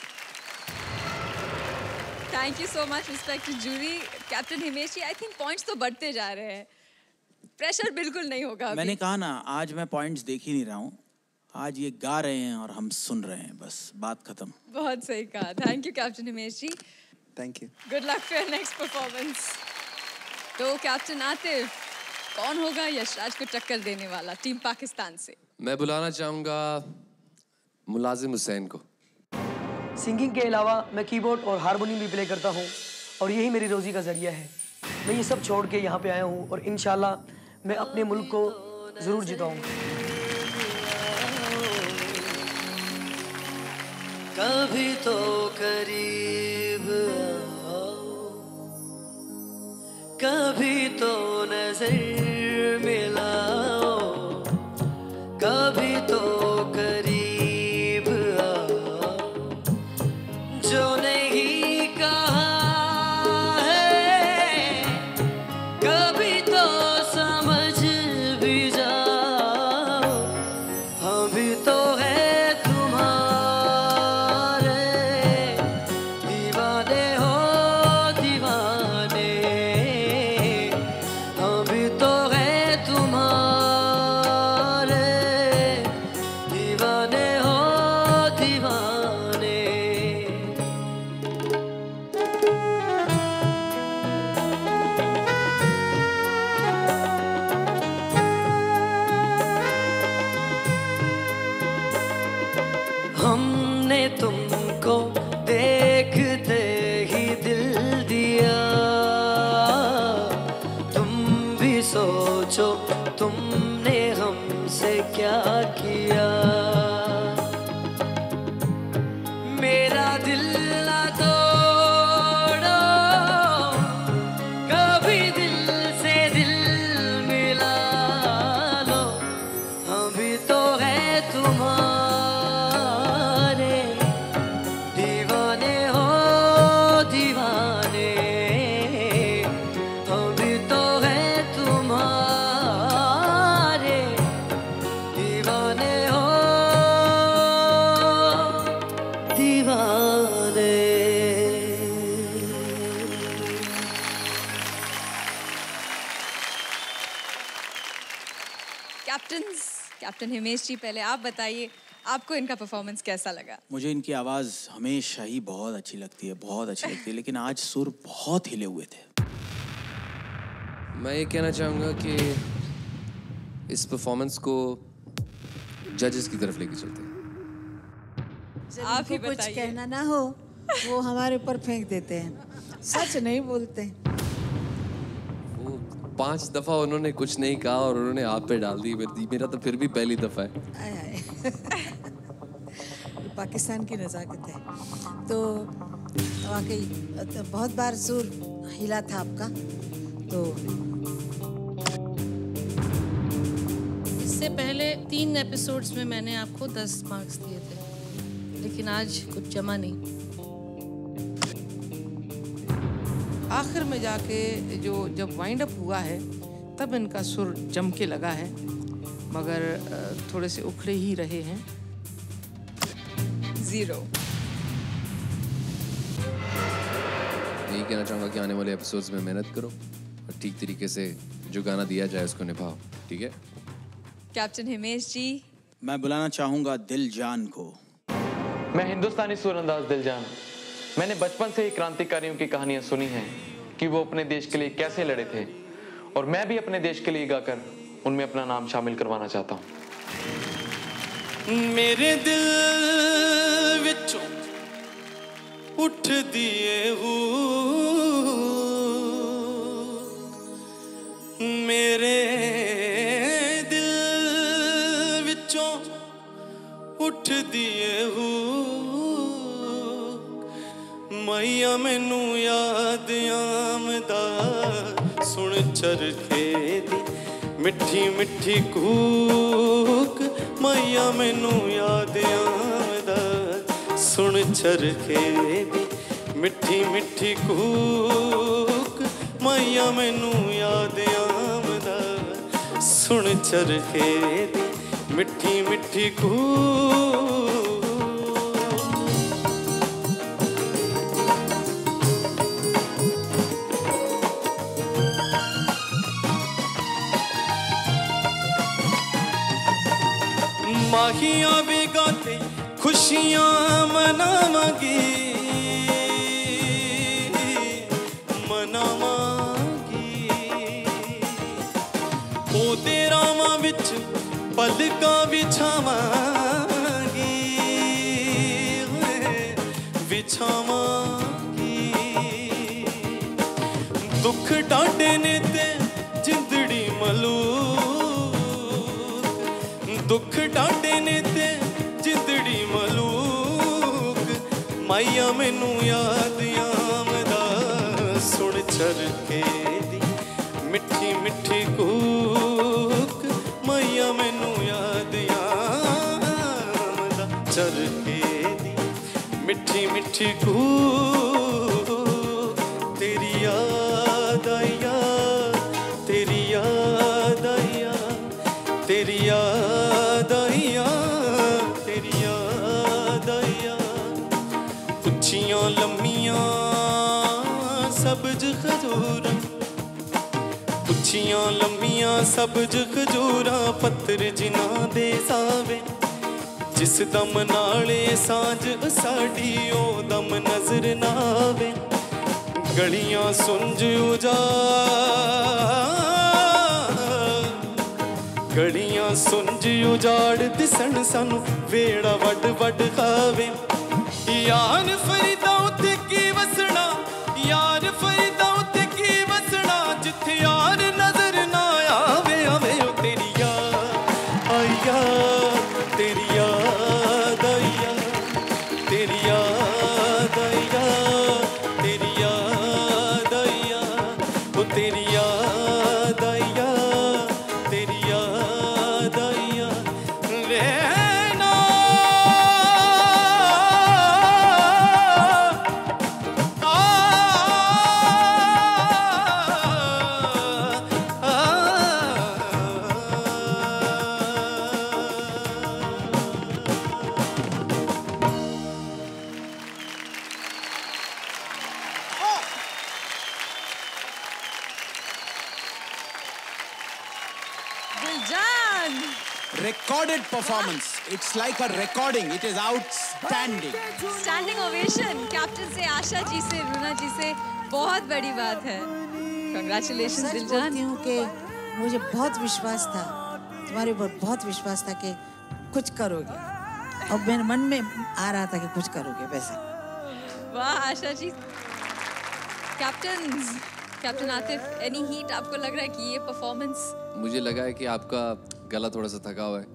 Thank you so much respected jury. Captain Himesh ji, I think points तो बढ़ते जा रहे हैं, प्रेशर बिल्कुल नहीं होगा अभी। मैंने कहा ना, आज मैं पॉइंट्स देख ही नहीं रहा हूँ। आज ये गा रहे हैं और हम सुन रहे हैं, बस बात खत्म। बहुत सही कहा। Thank you captain Himesh ji. Thank you. Good luck for your next performance. तो कैप्टन आतिफ, कौन होगा यशराज को टक्कर देने वाला टीम पाकिस्तान से? मैं बुलाना चाहूँगा मुलाजिम हुसैन को। सिंगिंग के अलावा मैं कीबोर्ड और हारमोनियम भी प्ले करता हूँ और यही मेरी रोज़ी का ज़रिया है। मैं ये सब छोड़ के यहाँ पे आया हूँ और इंशाल्लाह मैं अपने मुल्क को ज़रूर जिताऊँगा। कभी तो करीब आओ, कभी तो नजर मिलाओ, कभी तो करीब आओ, जो नहीं कहा है कभी तो समझ भी जाओ। हम भी तो है तुमको देखते ही दिल दिया। तुम भी सोचो तुमने हमसे क्या किया। मेरा दिल ना तोड़ो, कभी दिल से दिल मिला लो। हम भी तो है तुम्हारे कैप्टन हिमेश जी, पहले आप बताइए आपको इनका परफॉर्मेंस कैसा लगा? मुझे इनकी आवाज़ हमेशा ही बहुत अच्छी लगती है, बहुत अच्छी लगती है, लेकिन आज सुर बहुत हिले हुए थे। मैं ये कहना चाहूँगा कि इस परफॉर्मेंस को जजेस की तरफ लेके चलते हैं। जब आप ही इनको कुछ बताइए। कहना ना हो वो हमारे ऊपर फेंक देते हैं, सच नहीं बोलते। वो पांच दफा उन्होंने कुछ नहीं कहा और उन्होंने आप पे डाल दी। मेरा तो फिर भी पहली दफा है। आय आय। ये पाकिस्तान की नज़ाकत है। तो वाकई तो बहुत बार सुर हिला था आपका। तो इससे पहले तीन एपिसोड्स में मैंने आपको दस मार्क्स दिए थे, लेकिन आज कुछ जमा नहीं। आखिर में जाके जो जब वाइंड अप हुआ है तब इनका सुर जम के लगा है, मगर अ, थोड़े से उखड़े ही रहे हैं। जीरो। यही कहना चाहूँगा कि आने वाले एपिसोड्स में मेहनत करो और ठीक तरीके से जो गाना दिया जाए उसको निभाओ, ठीक है? कैप्टन हिमेश जी। मैं बुलाना चाहूँगा दिलजान को। मैं हिंदुस्तानी सूरंदाज दिलजान। मैंने बचपन से ही क्रांतिकारियों की कहानियां सुनी हैं कि वो अपने देश के लिए कैसे लड़े थे, और मैं भी अपने देश के लिए गाकर उनमें अपना नाम शामिल करवाना चाहता हूँ। मेरे दिल विचों उठ दिए हो, मेरे दिल विचों उठ दिए हो, मैया मैनू याद आमदा सुन चरखे दी मिठी मिठी कूक, मैया मैनू याद आमदा सुन चरखे दी मिठी मिठी कूक, मैया मैनू याद आमदा सुन चरखे दी मिठी मिठी कूक। माहियां वे गाते खुशियां मनावांगी, मनावांगी ओदे रावां विच पलकां विछावांगी, विछावांगी दुख डांडे ने ते जिंदड़ी मलूक, दुख डांडे ने ते जिंदड़ी मलूक, माइया मैनू याद आमदा सुन चरखे दी मिठी मिठी कूक, माइया मैनू याद आमदा चरखे दी मिठी मिठी कूक। तेरी याद आइया, तेरी याद आइया, तेरी याद आइया, तेरी याद आइया, उच्चियां लम्मियां सबज खजूरां, उच्चियां लम्मियां सबज खजूरां, पत्थर जिन्हां दे सावे, जिस दम नाले सांझ साडी ओ दम नजर ना आवे, गलियां सुंज उजा गलियां सुंज उजाड़ दिसन सानू वेड़ा वड वड खावे, यार फरीदा उत्ते की वसना, यार फरीदा उत्ते की वसना, जिथे यार नजर ना आवे आवे ओ तेरी याद आइया, तेरी याद आइया, तेरी याद आइया, तेरी याद आइया, ओ तेरी याद आइया, तेरी याद आइया, रहना Diljaan. Recorded performance. It's like a recording. It is outstanding. Standing ovation captain से, आशा जी से, रूना जी से, बहुत बड़ी बात है। कांग्रेचुलेशंस सच दिलजान। बोलती हूँ कि मुझे बहुत विश्वास था, तुम्हारे ऊपर बहुत विश्वास था कि कुछ करोगे, और मेरे मन में आ रहा था कि कुछ करोगे वैसे। वाह Asha ji. Captain captain Atif, any heat? आपको लग रहा है कि ये परफॉर्मेंस? मुझे लगा है कि आपका गला थोड़ा सा थका हुआ है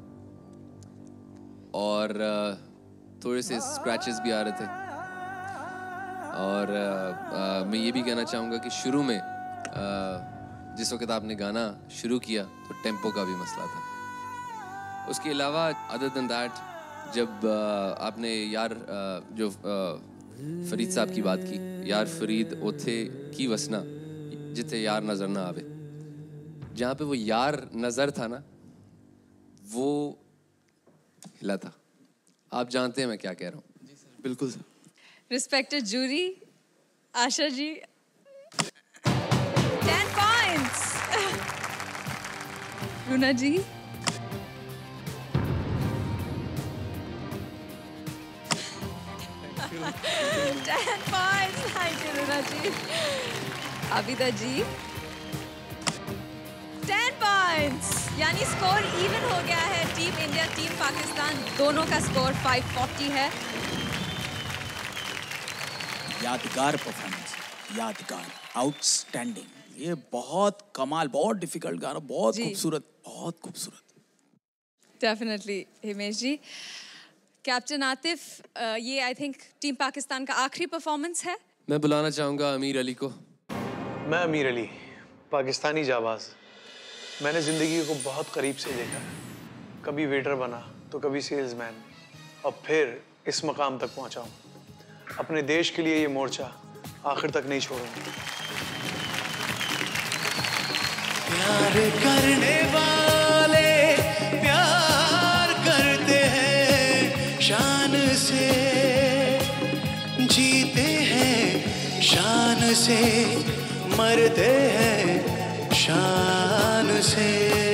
और थोड़े से स्क्रैचेस भी आ रहे थे और आ, आ, मैं ये भी कहना चाहूँगा कि शुरू में आ, जिस वक्त आपने गाना शुरू किया तो टेम्पो का भी मसला था। उसके अलावा अदर देन दैट जब आ, आपने यार आ, जो आ, फरीद साहब की बात की, यार फरीद ओथे की वसना जिथे यार नजर ना आवे, जहाँ पे वो यार नजर था ना वो हिला था। आप जानते हैं मैं क्या कह रहा हूँ। जी सर, बिल्कुल sir. Respected jury, Asha ji ten points. Runa ji ten points. Thank you Runa ji. Abida ji ten points, यानी स्कोर इवन हो गया है। टीम इंडिया टीम पाकिस्तान दोनों का स्कोर फाइव फोर्टी है। यादगार परफॉर्मेंस, यादगार, आउटस्टैंडिंग। ये बहुत कमाल, बहुत डिफिकल्ट गाना, बहुत खूबसूरत, बहुत खूबसूरत। डेफिनेटली हिमेश जी। कैप्टन आतिफ, ये आई थिंक टीम पाकिस्तान का आखिरी परफॉर्मेंस है। मैं बुलाना चाहूँगा अमीर अली को। मैं अमीर अली, पाकिस्तानी जाबाज। मैंने ज़िंदगी को बहुत करीब से देखा है। कभी वेटर बना तो कभी सेल्समैन, और फिर इस मकाम तक पहुंचा हूँ। अपने देश के लिए ये मोर्चा आखिर तक नहीं छोड़ूंगा। प्यार करने वाले प्यार करते हैं शान से, जीते हैं शान से, मरते हैं शान से।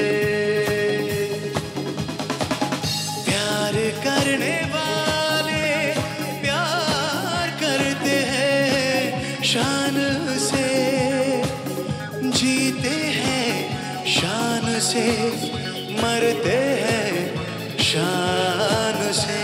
प्यार करने वाले प्यार करते हैं शान से, जीते हैं शान से, मरते हैं शान से।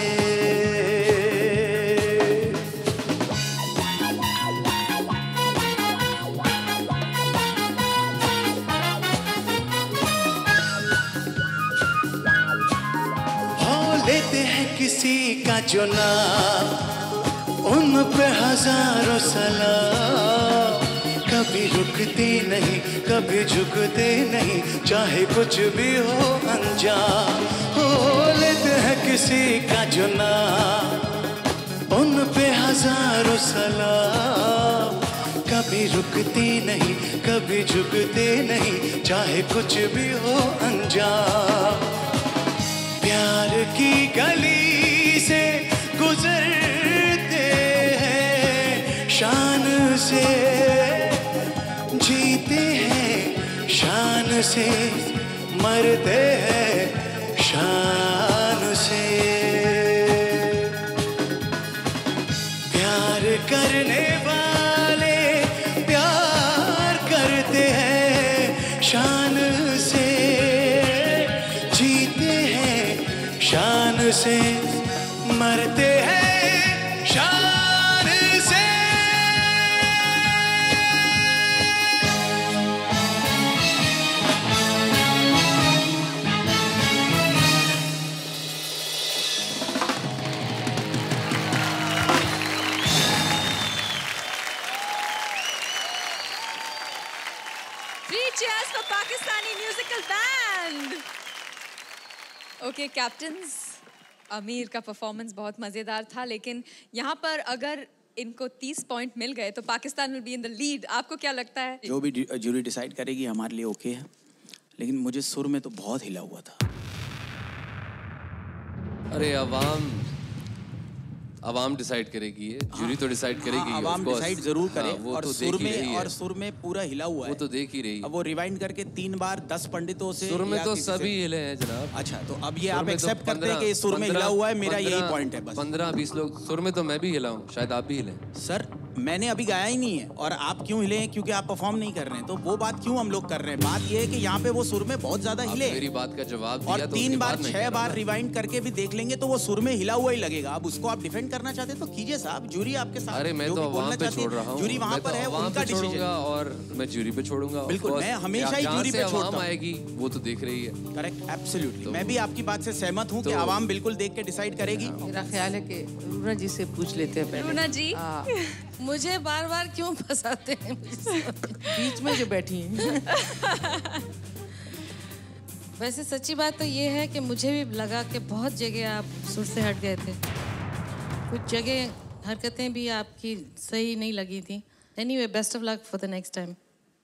किसी का जो नाम, उन पे हजारों सलाम। कभी रुकते नहीं, कभी झुकते नहीं, चाहे कुछ भी हो अंजाम। हो लेते हैं किसी का जो नाम, उन पे हजारों सलाम। कभी रुकते नहीं, कभी झुकते नहीं, चाहे कुछ भी हो अंजाम। प्यार की गली से गुजरते हैं शान से, जीते हैं शान से, मरते हैं शान से। प्यार करने वाले प्यार करते हैं शान से, जीते हैं शान से, मरते हैं शान से। Three cheers for Pakistani musical band. Okay captains, Amir का परफॉर्मेंस बहुत मज़ेदार था, लेकिन यहाँ पर अगर इनको तीस पॉइंट मिल गए तो Pakistan will be in the lead. आपको क्या लगता है? जो भी जूरी डिसाइड करेगी हमारे लिए ओके है, लेकिन मुझे सुर में तो बहुत हिला हुआ था। अरे अवाम अवाम डिसाइड करेगी, ये जूरी तो डिसाइड करेगी। हाँ, अवाम डिसाइड जरूर करे। हाँ, वो और तो सुर देख ही रही में है। और सुर में पूरा हिला हुआ है, वो तो देख ही रही है। अब वो रिवाइंड करके तीन बार दस पंडितों से सुर में या तो किसी सभी से- हिले हैं जनाब। अच्छा, तो अब ये सुर आप में तो एक्सेप्ट करते हैं पंद्रह- कि सुर में हिला पंद्रह- हुआ है, मेरा यही पंद्रह- पॉइंट है बस। पंद्रह बीस लोग सुर में तो मैं भी हिला हूँ, शायद आप भी हिले। सर मैंने अभी गाया ही नहीं है और आप क्यों हिले हैं? क्योंकि आप परफॉर्म नहीं कर रहे हैं। तो वो बात क्यों हम लोग कर रहे हैं? बात ये है कि यहाँ पे वो सुर में बहुत ज्यादा हिले मेरी बात का जवाब दिया और तो तीन उसके बार बाद मैं छह कह बार रहा रिवाइंड करके भी देख लेंगे तो वो सुर में हिला हुआ ही लगेगा। अब उसको आप डिफेंड करना चाहते हैं तो कीजिए साहब, जूरी आपके साथ। अरे मैं जो तो भी बोलना वहाँ पे चाहती है, छोड़ रहा हूँ। जूरी वहाँ मैं पर तो है, अवाम उनका पे डिसीजन। छोड़ूंगा और मैं जूरी पे छोड़ूंगा। बिल्कुल, Of course, मैं हमेशा ही जहाँ जूरी से पे अवाम छोड़ता हूँ। आएगी वो तो देख रही है। Correct, absolutely. मैं भी आपकी बात से सहमत हूँ कि तो- आवाम बिल्कुल देख के डिसाइड करेगी। मेरा ख्याल है कि रूना जी से पूछ लेते हैं पहले। रूना जी। हाँ, मुझे बार बार क्यों फंसाते हैं बीच में जो बैठी हैं? वैसे सच्ची बात तो ये है कि मुझे भी लगा कि बहुत जगह आप सुर से हट गए थे। कुछ जगह हरकतें भी आपकी सही नहीं लगी थी। Anyway, best of luck for the next time.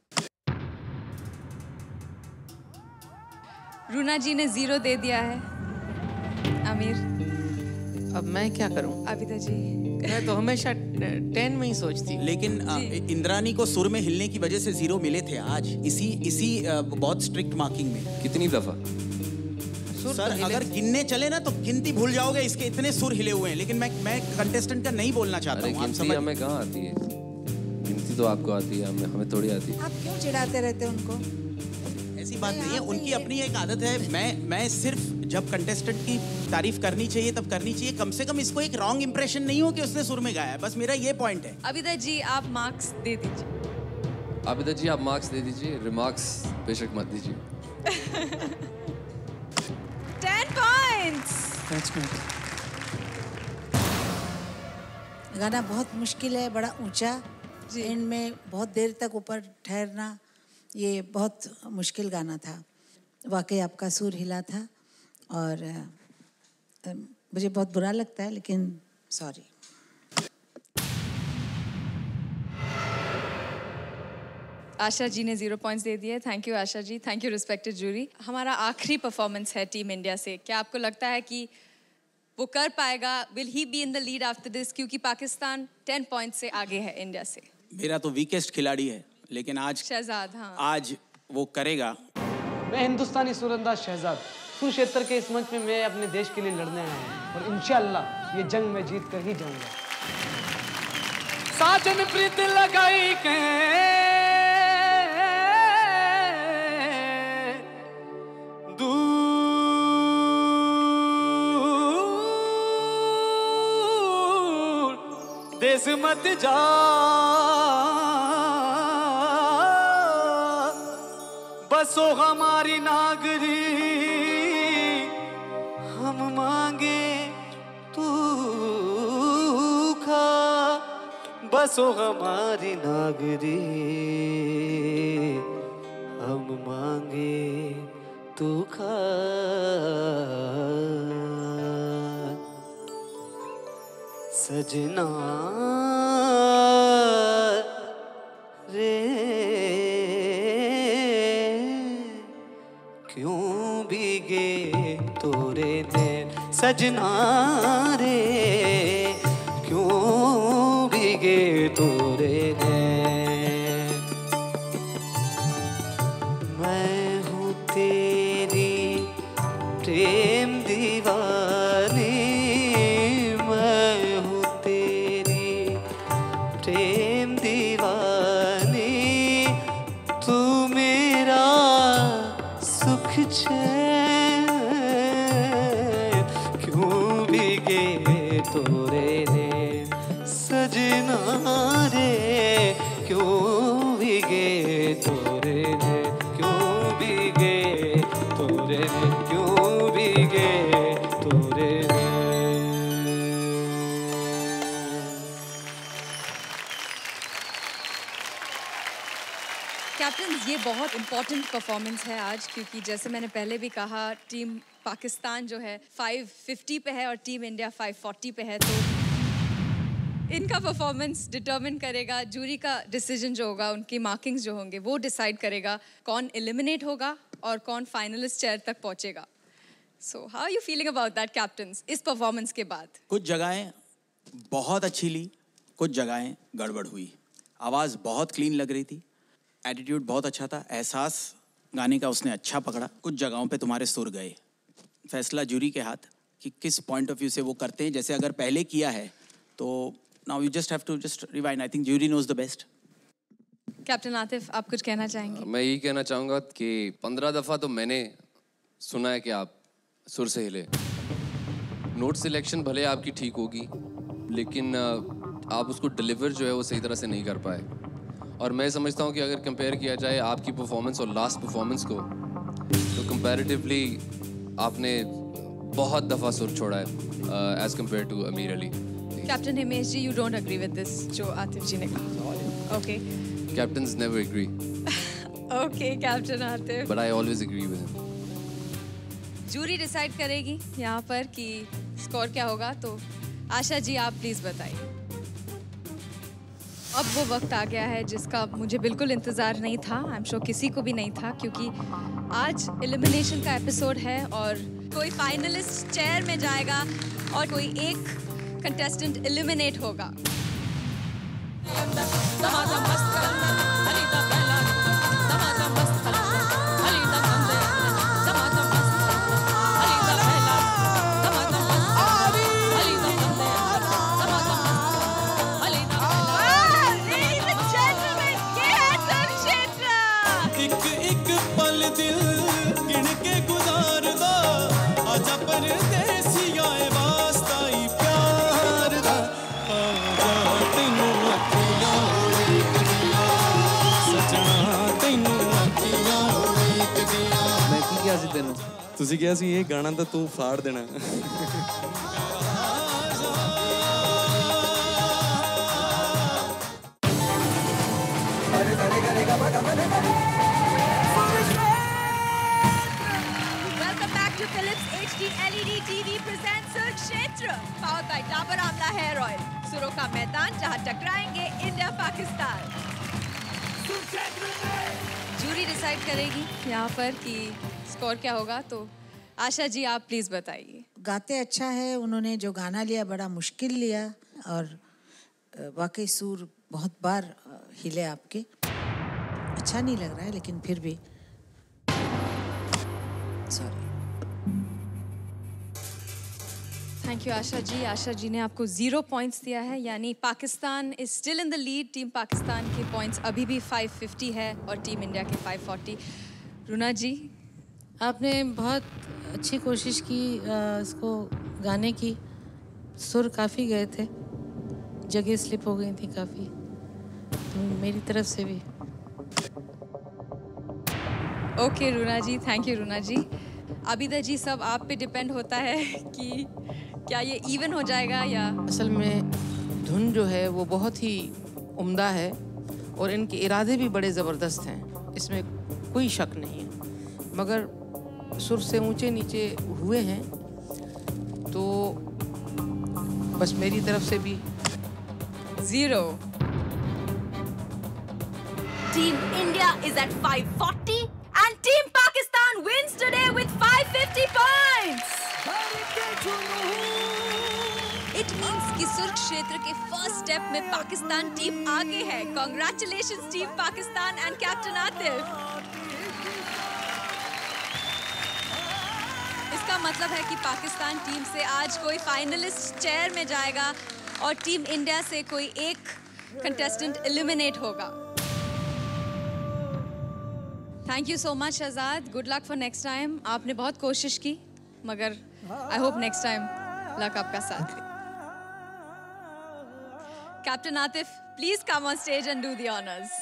Runa ji ने जीरो दे दिया है। आमिर, अब मैं क्या करूं? आबिदा जी, मैं तो हमेशा टेन में ही सोचती। लेकिन आ, इंद्रानी को सुर में हिलने की वजह से जीरो मिले थे आज, इसी इसी आ, बहुत स्ट्रिक्ट मार्किंग में। कितनी दफा? सर अगर गिनने चले ना तो गिनती भूल जाओगे, इसके इतने सुर हिले हुए हैं। लेकिन मैं मैं कंटेस्टेंट का नहीं बोलना चाहता हूँ। गिनती हमें कहाँ आती है? गिनती तो आपको आती है, हमें हमें थोड़ी आती है। आप क्यों चिढ़ाते रहते हैं उनको? ऐसी बात नहीं है, उनकी अपनी एक आदत है। मैं मैं सिर्फ जब कंटेस्टेंट की तारीफ करनी चाहिए तब करनी चाहिए। कम से कम इसको एक रॉन्ग इंप्रेशन नहीं हो कि उसने सुर में गाया है। बस मेरा ये पॉइंट है। आबिदा जी आप मार्क्स दे दीजिए। आबिदा जी आप मार्क्स दे दीजिए, रिमार्क्स बेशक मत दीजिए। Ten points. गाना बहुत मुश्किल है, बड़ा ऊंचा, एंड में बहुत देर तक ऊपर ठहरना, ये बहुत मुश्किल गाना था। वाकई आपका सुर हिला था और अ, मुझे बहुत बुरा लगता है, लेकिन सॉरी। आशा जी ने जीरो पॉइंट्स दे दिए। Thank you Asha ji, thank you respected jury. हमारा आखिरी परफॉर्मेंस है टीम इंडिया से। क्या आपको लगता है कि वो कर पाएगा? Will he be in the lead after this? क्योंकि पाकिस्तान टेन पॉइंट्स से आगे है इंडिया से। मेरा तो वीकेस्ट खिलाड़ी है, लेकिन आज शहजाद, हाँ आज वो करेगा। मैं हिंदुस्तानी सुरंदाज शहजाद सुर क्षेत्र के इस मंच में मैं अपने देश के लिए लड़ने आया हूँ और इंशाल्लाह ये जंग मैं जीत कर ही जाऊंगा। साजन प्रीत लगाई के देश मत जा, बसो हमारी नागरी, हम मांगे तू खा, बसो हमारी नागरी, हम मांगे तू खा। सजना रे क्यों भीगे तोरे नैन, सजना रे क्यों भीगे तोरे नैन। मैं हूँ तेरी प्रेम दीवानी, प्रेम दीवानी, तू मेरा सुख चैन, क्यों भीगे तोरे नैन, सजना रे क्यों भीगे तोरे नैन, क्यों भीगे तोरे नैन, क्यों भीगे तोरे नैन। कैप्टन, ये बहुत इम्पोर्टेंट परफॉर्मेंस है आज, क्योंकि जैसे मैंने पहले भी कहा टीम पाकिस्तान जो है फाइव फिफ्टी पे है और टीम इंडिया फाइव फोर्टी पे है। तो इनका परफॉर्मेंस डिटरमिन करेगा, जूरी का डिसीजन जो होगा, उनकी मार्किंग्स जो होंगे वो डिसाइड करेगा कौन एलिमिनेट होगा और कौन फाइनलिस्ट चेयर तक पहुंचेगा। So how are you feeling about that captains, इस परफॉर्मेंस के बाद? कुछ जगहें बहुत अच्छी ली, कुछ जगहें गड़बड़ हुई। आवाज़ बहुत क्लीन लग रही थी, एटीट्यूड बहुत अच्छा था, एहसास गाने का उसने अच्छा पकड़ा। कुछ जगहों पे तुम्हारे सुर गए। फैसला जूरी के हाथ कि किस पॉइंट ऑफ व्यू से वो करते हैं। जैसे अगर पहले किया है तो now you just have to just rewind. I think jury knows the best. Captain Atif, आप कुछ कहना चाहेंगे? मैं यही कहना चाहूँगा कि पंद्रह दफ़ा तो मैंने सुना है कि आप सुर से हिले। नोट सिलेक्शन भले आपकी ठीक होगी, लेकिन आप उसको डिलीवर जो है वो सही तरह से नहीं कर पाए। और मैं समझता हूँ कि अगर कंपेयर किया जाए आपकी परफॉर्मेंस और लास्ट परफॉर्मेंस को, तो कंपैरेटिवली आपने बहुत दफ़ा सुर छोड़ा है as compare to Amir Ali. Captain Himesh ji, you don't agree with this जो आतिफ जी ने कहा? Okay. Captains never agree. Okay captain Atif. But I always agree with him. Jury decide करेगी यहाँ पर कि स्कोर क्या होगा, तो आशा जी आप प्लीज बताइए। अब वो वक्त आ गया है जिसका मुझे बिल्कुल इंतज़ार नहीं था, आई एम श्योर किसी को भी नहीं था, क्योंकि आज एलिमिनेशन का एपिसोड है और कोई फाइनलिस्ट चेयर में जाएगा और कोई एक कंटेस्टेंट एलिमिनेट होगा। ਤੁਸੀਂ ਕਿਹਾ ਸੀ ਇਹ ਗਾਣਾ ਤਾਂ ਤੂੰ ਫਾੜ ਦੇਣਾ। Welcome back to Philips H D L E D T V presents Surukshetra, powered by Dabur Amla Hair Oil. सुरों का मैदान जहां टकराएंगे इंडिया पाकिस्तान। जूरी डिसाइड करेगी यहाँ पर कि स्कोर क्या होगा, तो आशा जी आप प्लीज बताइए। गाते अच्छा है, उन्होंने जो गाना लिया बड़ा मुश्किल लिया और वाकई सुर बहुत बार हिले आपके। अच्छा नहीं लग रहा है लेकिन फिर भी sorry. Thank you Asha ji. Asha ji ने आपको जीरो पॉइंट्स दिया है, यानी Pakistan is still in the lead. Team Pakistan के पॉइंट्स अभी भी पाँच सौ पचास है और टीम इंडिया के पाँच सौ चालीस। रुना जी, आपने बहुत अच्छी कोशिश की इसको गाने की। सुर काफ़ी गए थे, जगह स्लिप हो गई थी काफ़ी, तो मेरी तरफ से भी। ओके रुना जी, थैंक यू रुना जी। आबिदा जी, सब आप पे डिपेंड होता है कि क्या ये इवन हो जाएगा या। असल में धुन जो है वो बहुत ही उम्दा है और इनके इरादे भी बड़े ज़बरदस्त हैं, इसमें कोई शक नहीं है, मगर सुर से ऊंचे नीचे हुए हैं, तो बस मेरी तरफ से भी zero. Team India is at five forty and Team Pakistan wins today with five fifty points. It means कि सुरक्षेत्र के फर्स्ट स्टेप में पाकिस्तान टीम आगे है। Congratulations team Pakistan and captain Atif. इसका मतलब है कि पाकिस्तान टीम से आज कोई फाइनलिस्ट चेयर में जाएगा और टीम इंडिया से कोई एक कंटेस्टेंट एलिमिनेट होगा। Thank you so much Azad, good luck for next time. आपने बहुत कोशिश की, मगर I hope next time luck आपका साथ दे। Captain Atif, please come on stage and do the honours.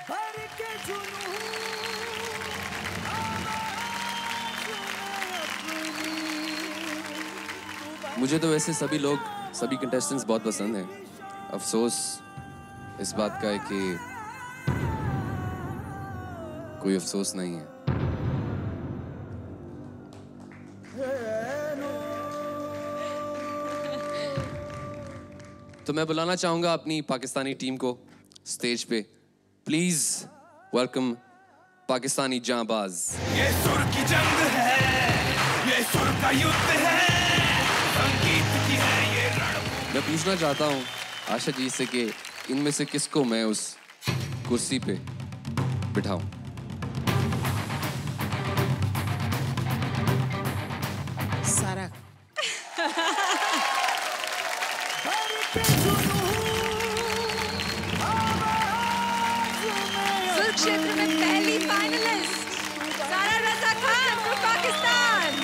मुझे तो वैसे सभी लोग, सभी कंटेस्टेंट्स बहुत पसंद हैं। अफसोस इस बात का है कि कोई अफसोस नहीं है। तो मैं बुलाना चाहूंगा अपनी पाकिस्तानी टीम को स्टेज पे। प्लीज वेलकम पाकिस्तानी जांबाज। ये सुर की जंग है, ये सुर का युद्ध है, संगीत की है ये रण। मैं पूछना चाहता हूँ आशा जी से कि इनमें से किसको मैं उस कुर्सी पे बिठाऊं। सारा क्षेत्र में पहली फाइनलिस्ट सारा रजा खान फ्रॉम पाकिस्तान।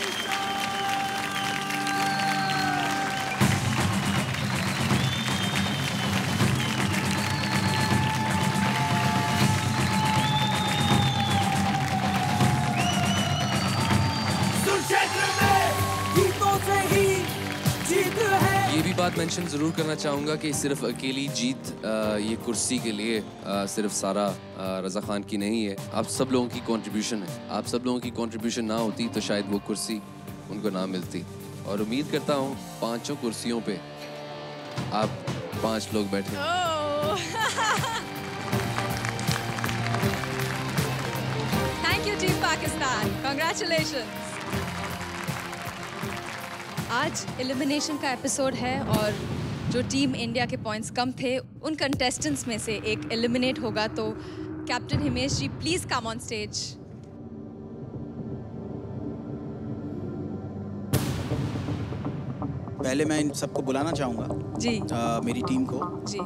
ये भी बात मेंशन ज़रूर करना चाहूँगा कि सिर्फ अकेली जीत आ, ये कुर्सी के लिए आ, सिर्फ सारा आ, रज़ा खान की नहीं है, आप सब लोगों की कंट्रीब्यूशन है। आप सब लोगों की कंट्रीब्यूशन ना होती तो शायद वो कुर्सी उनको ना मिलती। और उम्मीद करता हूँ पांचों कुर्सियों पे आप पांच लोग बैठे। Thank you team Pakistan, congratulations. आज एलिमिनेशन का एपिसोड है और जो टीम इंडिया के पॉइंट्स कम थे उन कंटेस्टेंट्स में से एक एलिमिनेट होगा। तो captain Himesh ji please come on stage. पहले मैं इन सबको बुलाना चाहूँगा जी आ, मेरी टीम को जी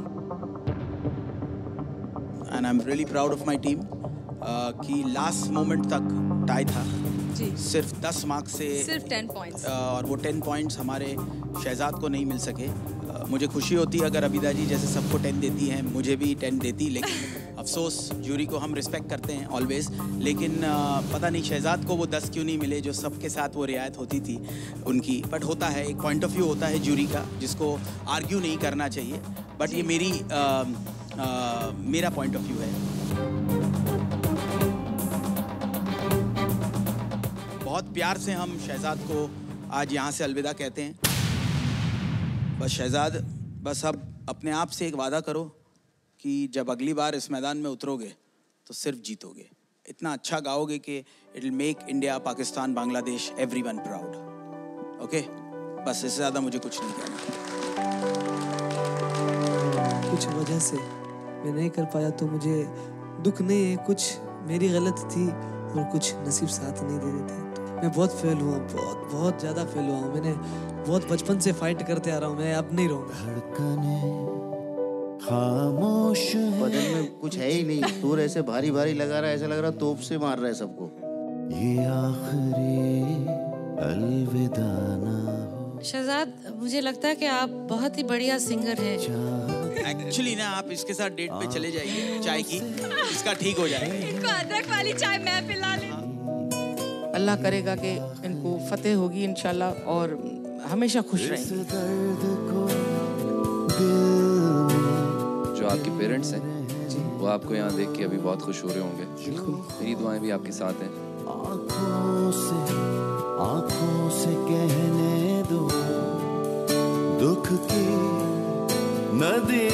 and I am really proud of my team कि लास्ट मोमेंट तक टाई था जी। सिर्फ दस मार्क्स से सिर्फ टेन पॉइंट्स और वो टेन पॉइंट्स हमारे शहजाद को नहीं मिल सके। आ, मुझे खुशी होती अगर अबिदा जी जैसे सबको टेन देती हैं मुझे भी टेन देती, लेकिन अफसोस जूरी को हम रिस्पेक्ट करते हैं ऑलवेज, लेकिन आ, पता नहीं शहजाद को वो दस क्यों नहीं मिले जो सबके साथ वो रियायत होती थी उनकी। बट होता है, एक पॉइंट ऑफ व्यू होता है जूरी का जिसको आर्ग्यू नहीं करना चाहिए, बट ये मेरी आ, आ, मेरा पॉइंट ऑफ व्यू है। बहुत प्यार से हम शहजाद को आज यहाँ से अलविदा कहते हैं। बस शहजाद, बस अब अपने आप से एक वादा करो कि जब अगली बार इस मैदान में उतरोगे तो सिर्फ जीतोगे, इतना अच्छा गाओगे कि it will make India, Pakistan, Bangladesh, everyone proud. Okay, बस इससे ज़्यादा मुझे कुछ नहीं कहना। कुछ वजह से मैं नहीं कर पाया तो मुझे दुख नहीं है, कुछ मेरी गलती थी और कुछ नसीब साथ नहीं दे रहे थे। मैं बहुत फेल हुआ, बहुत बहुत ज़्यादा फेल हुआ हूँ। मैंने बहुत बचपन से फाइट करते आ रहा हूँ, मैं अब नहीं रहूँगा। खामोश बदन में कुछ है ही नहीं, तूर ऐसे भारी भारी लगा रहा है, ऐसा लग रहा है तोप से मार रहा है सबको। ये आखिरी अलविदा ना हो। शहजाद, मुझे लगता है कि आप बहुत ही बढ़िया सिंगर हैं। एक्चुअली ना आप इसके साथ डेट पे चले जाइए चाय की, इसका ठीक हो जाएगा। इनको अदरक वाली चाय मैं पिला ले। अल्लाह करेगा कि इनको फतेह होगी इंशाल्लाह और हमेशा खुश रहेंगे। जो आपके पेरेंट्स हैं वो आपको यहाँ देख के अभी बहुत खुश हो रहे होंगे। मेरी दुआएं भी आपके साथ हैं। आँखों से आँखों से कहने दो दुख की नदी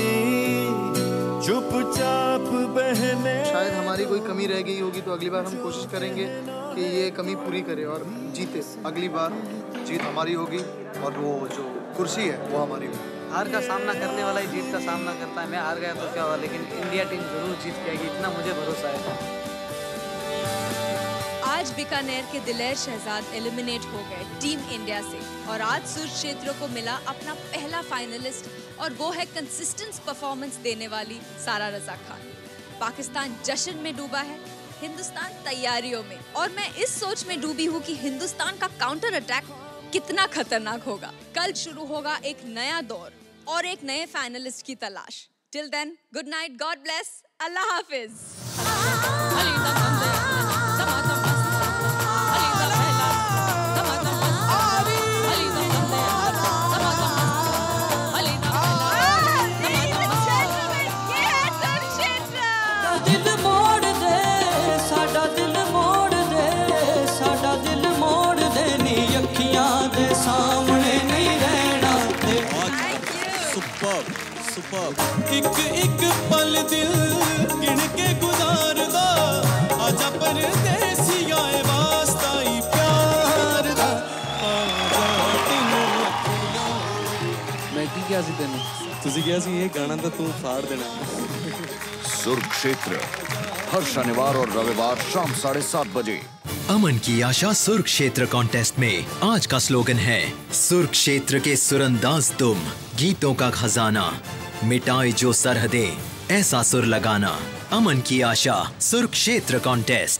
चुपचाप बहने। शायद हमारी कोई कमी रह गई होगी तो अगली बार हम कोशिश करेंगे कि ये कमी पूरी करे और जीते। अगली बार जीत हमारी होगी और वो जो कुर्सी है वो हमारी होगी। हार का सामना करने वाला ही जीत का सामना करता है। मैं हार गया तो क्या हुआ, लेकिन इंडिया टीम जरूर जीत के आएगी, इतना मुझे भरोसा है। आज बीकानेर के दिलेर शहजाद एलिमिनेट हो गए टीम इंडिया से और आज सुरक्षेत्र को मिला अपना पहला फाइनलिस्ट और वो है कंसिस्टेंट परफॉर्मेंस देने वाली सारा रजा खान। पाकिस्तान जश्न में डूबा है, हिंदुस्तान तैयारियों में, और मैं इस सोच में डूबी हूँ कि हिंदुस्तान का काउंटर अटैक कितना खतरनाक होगा। कल शुरू होगा एक नया दौर और एक नए फाइनलिस्ट की तलाश। Till then, good night, God bless, अल्लाह हाफिज। एक एक पल दिल गिन के गुजारदा, आजा परदेसिया ए वास्ता ही प्यार दा, मैं की क्या सी तेन तुसी क्या सी ये गाना तो तू फाड़ देना। सुरक्षेत्र हर शनिवार और रविवार शाम साढ़े सात बजे। अमन की आशा सुरक्षेत्र कॉन्टेस्ट में आज का स्लोगन है सुरक्षेत्र के सुरंदाज तुम, गीतों का खजाना, मिटाए जो सरहदें ऐसा सुर लगाना। अमन की आशा सुरक्षेत्र कॉन्टेस्ट।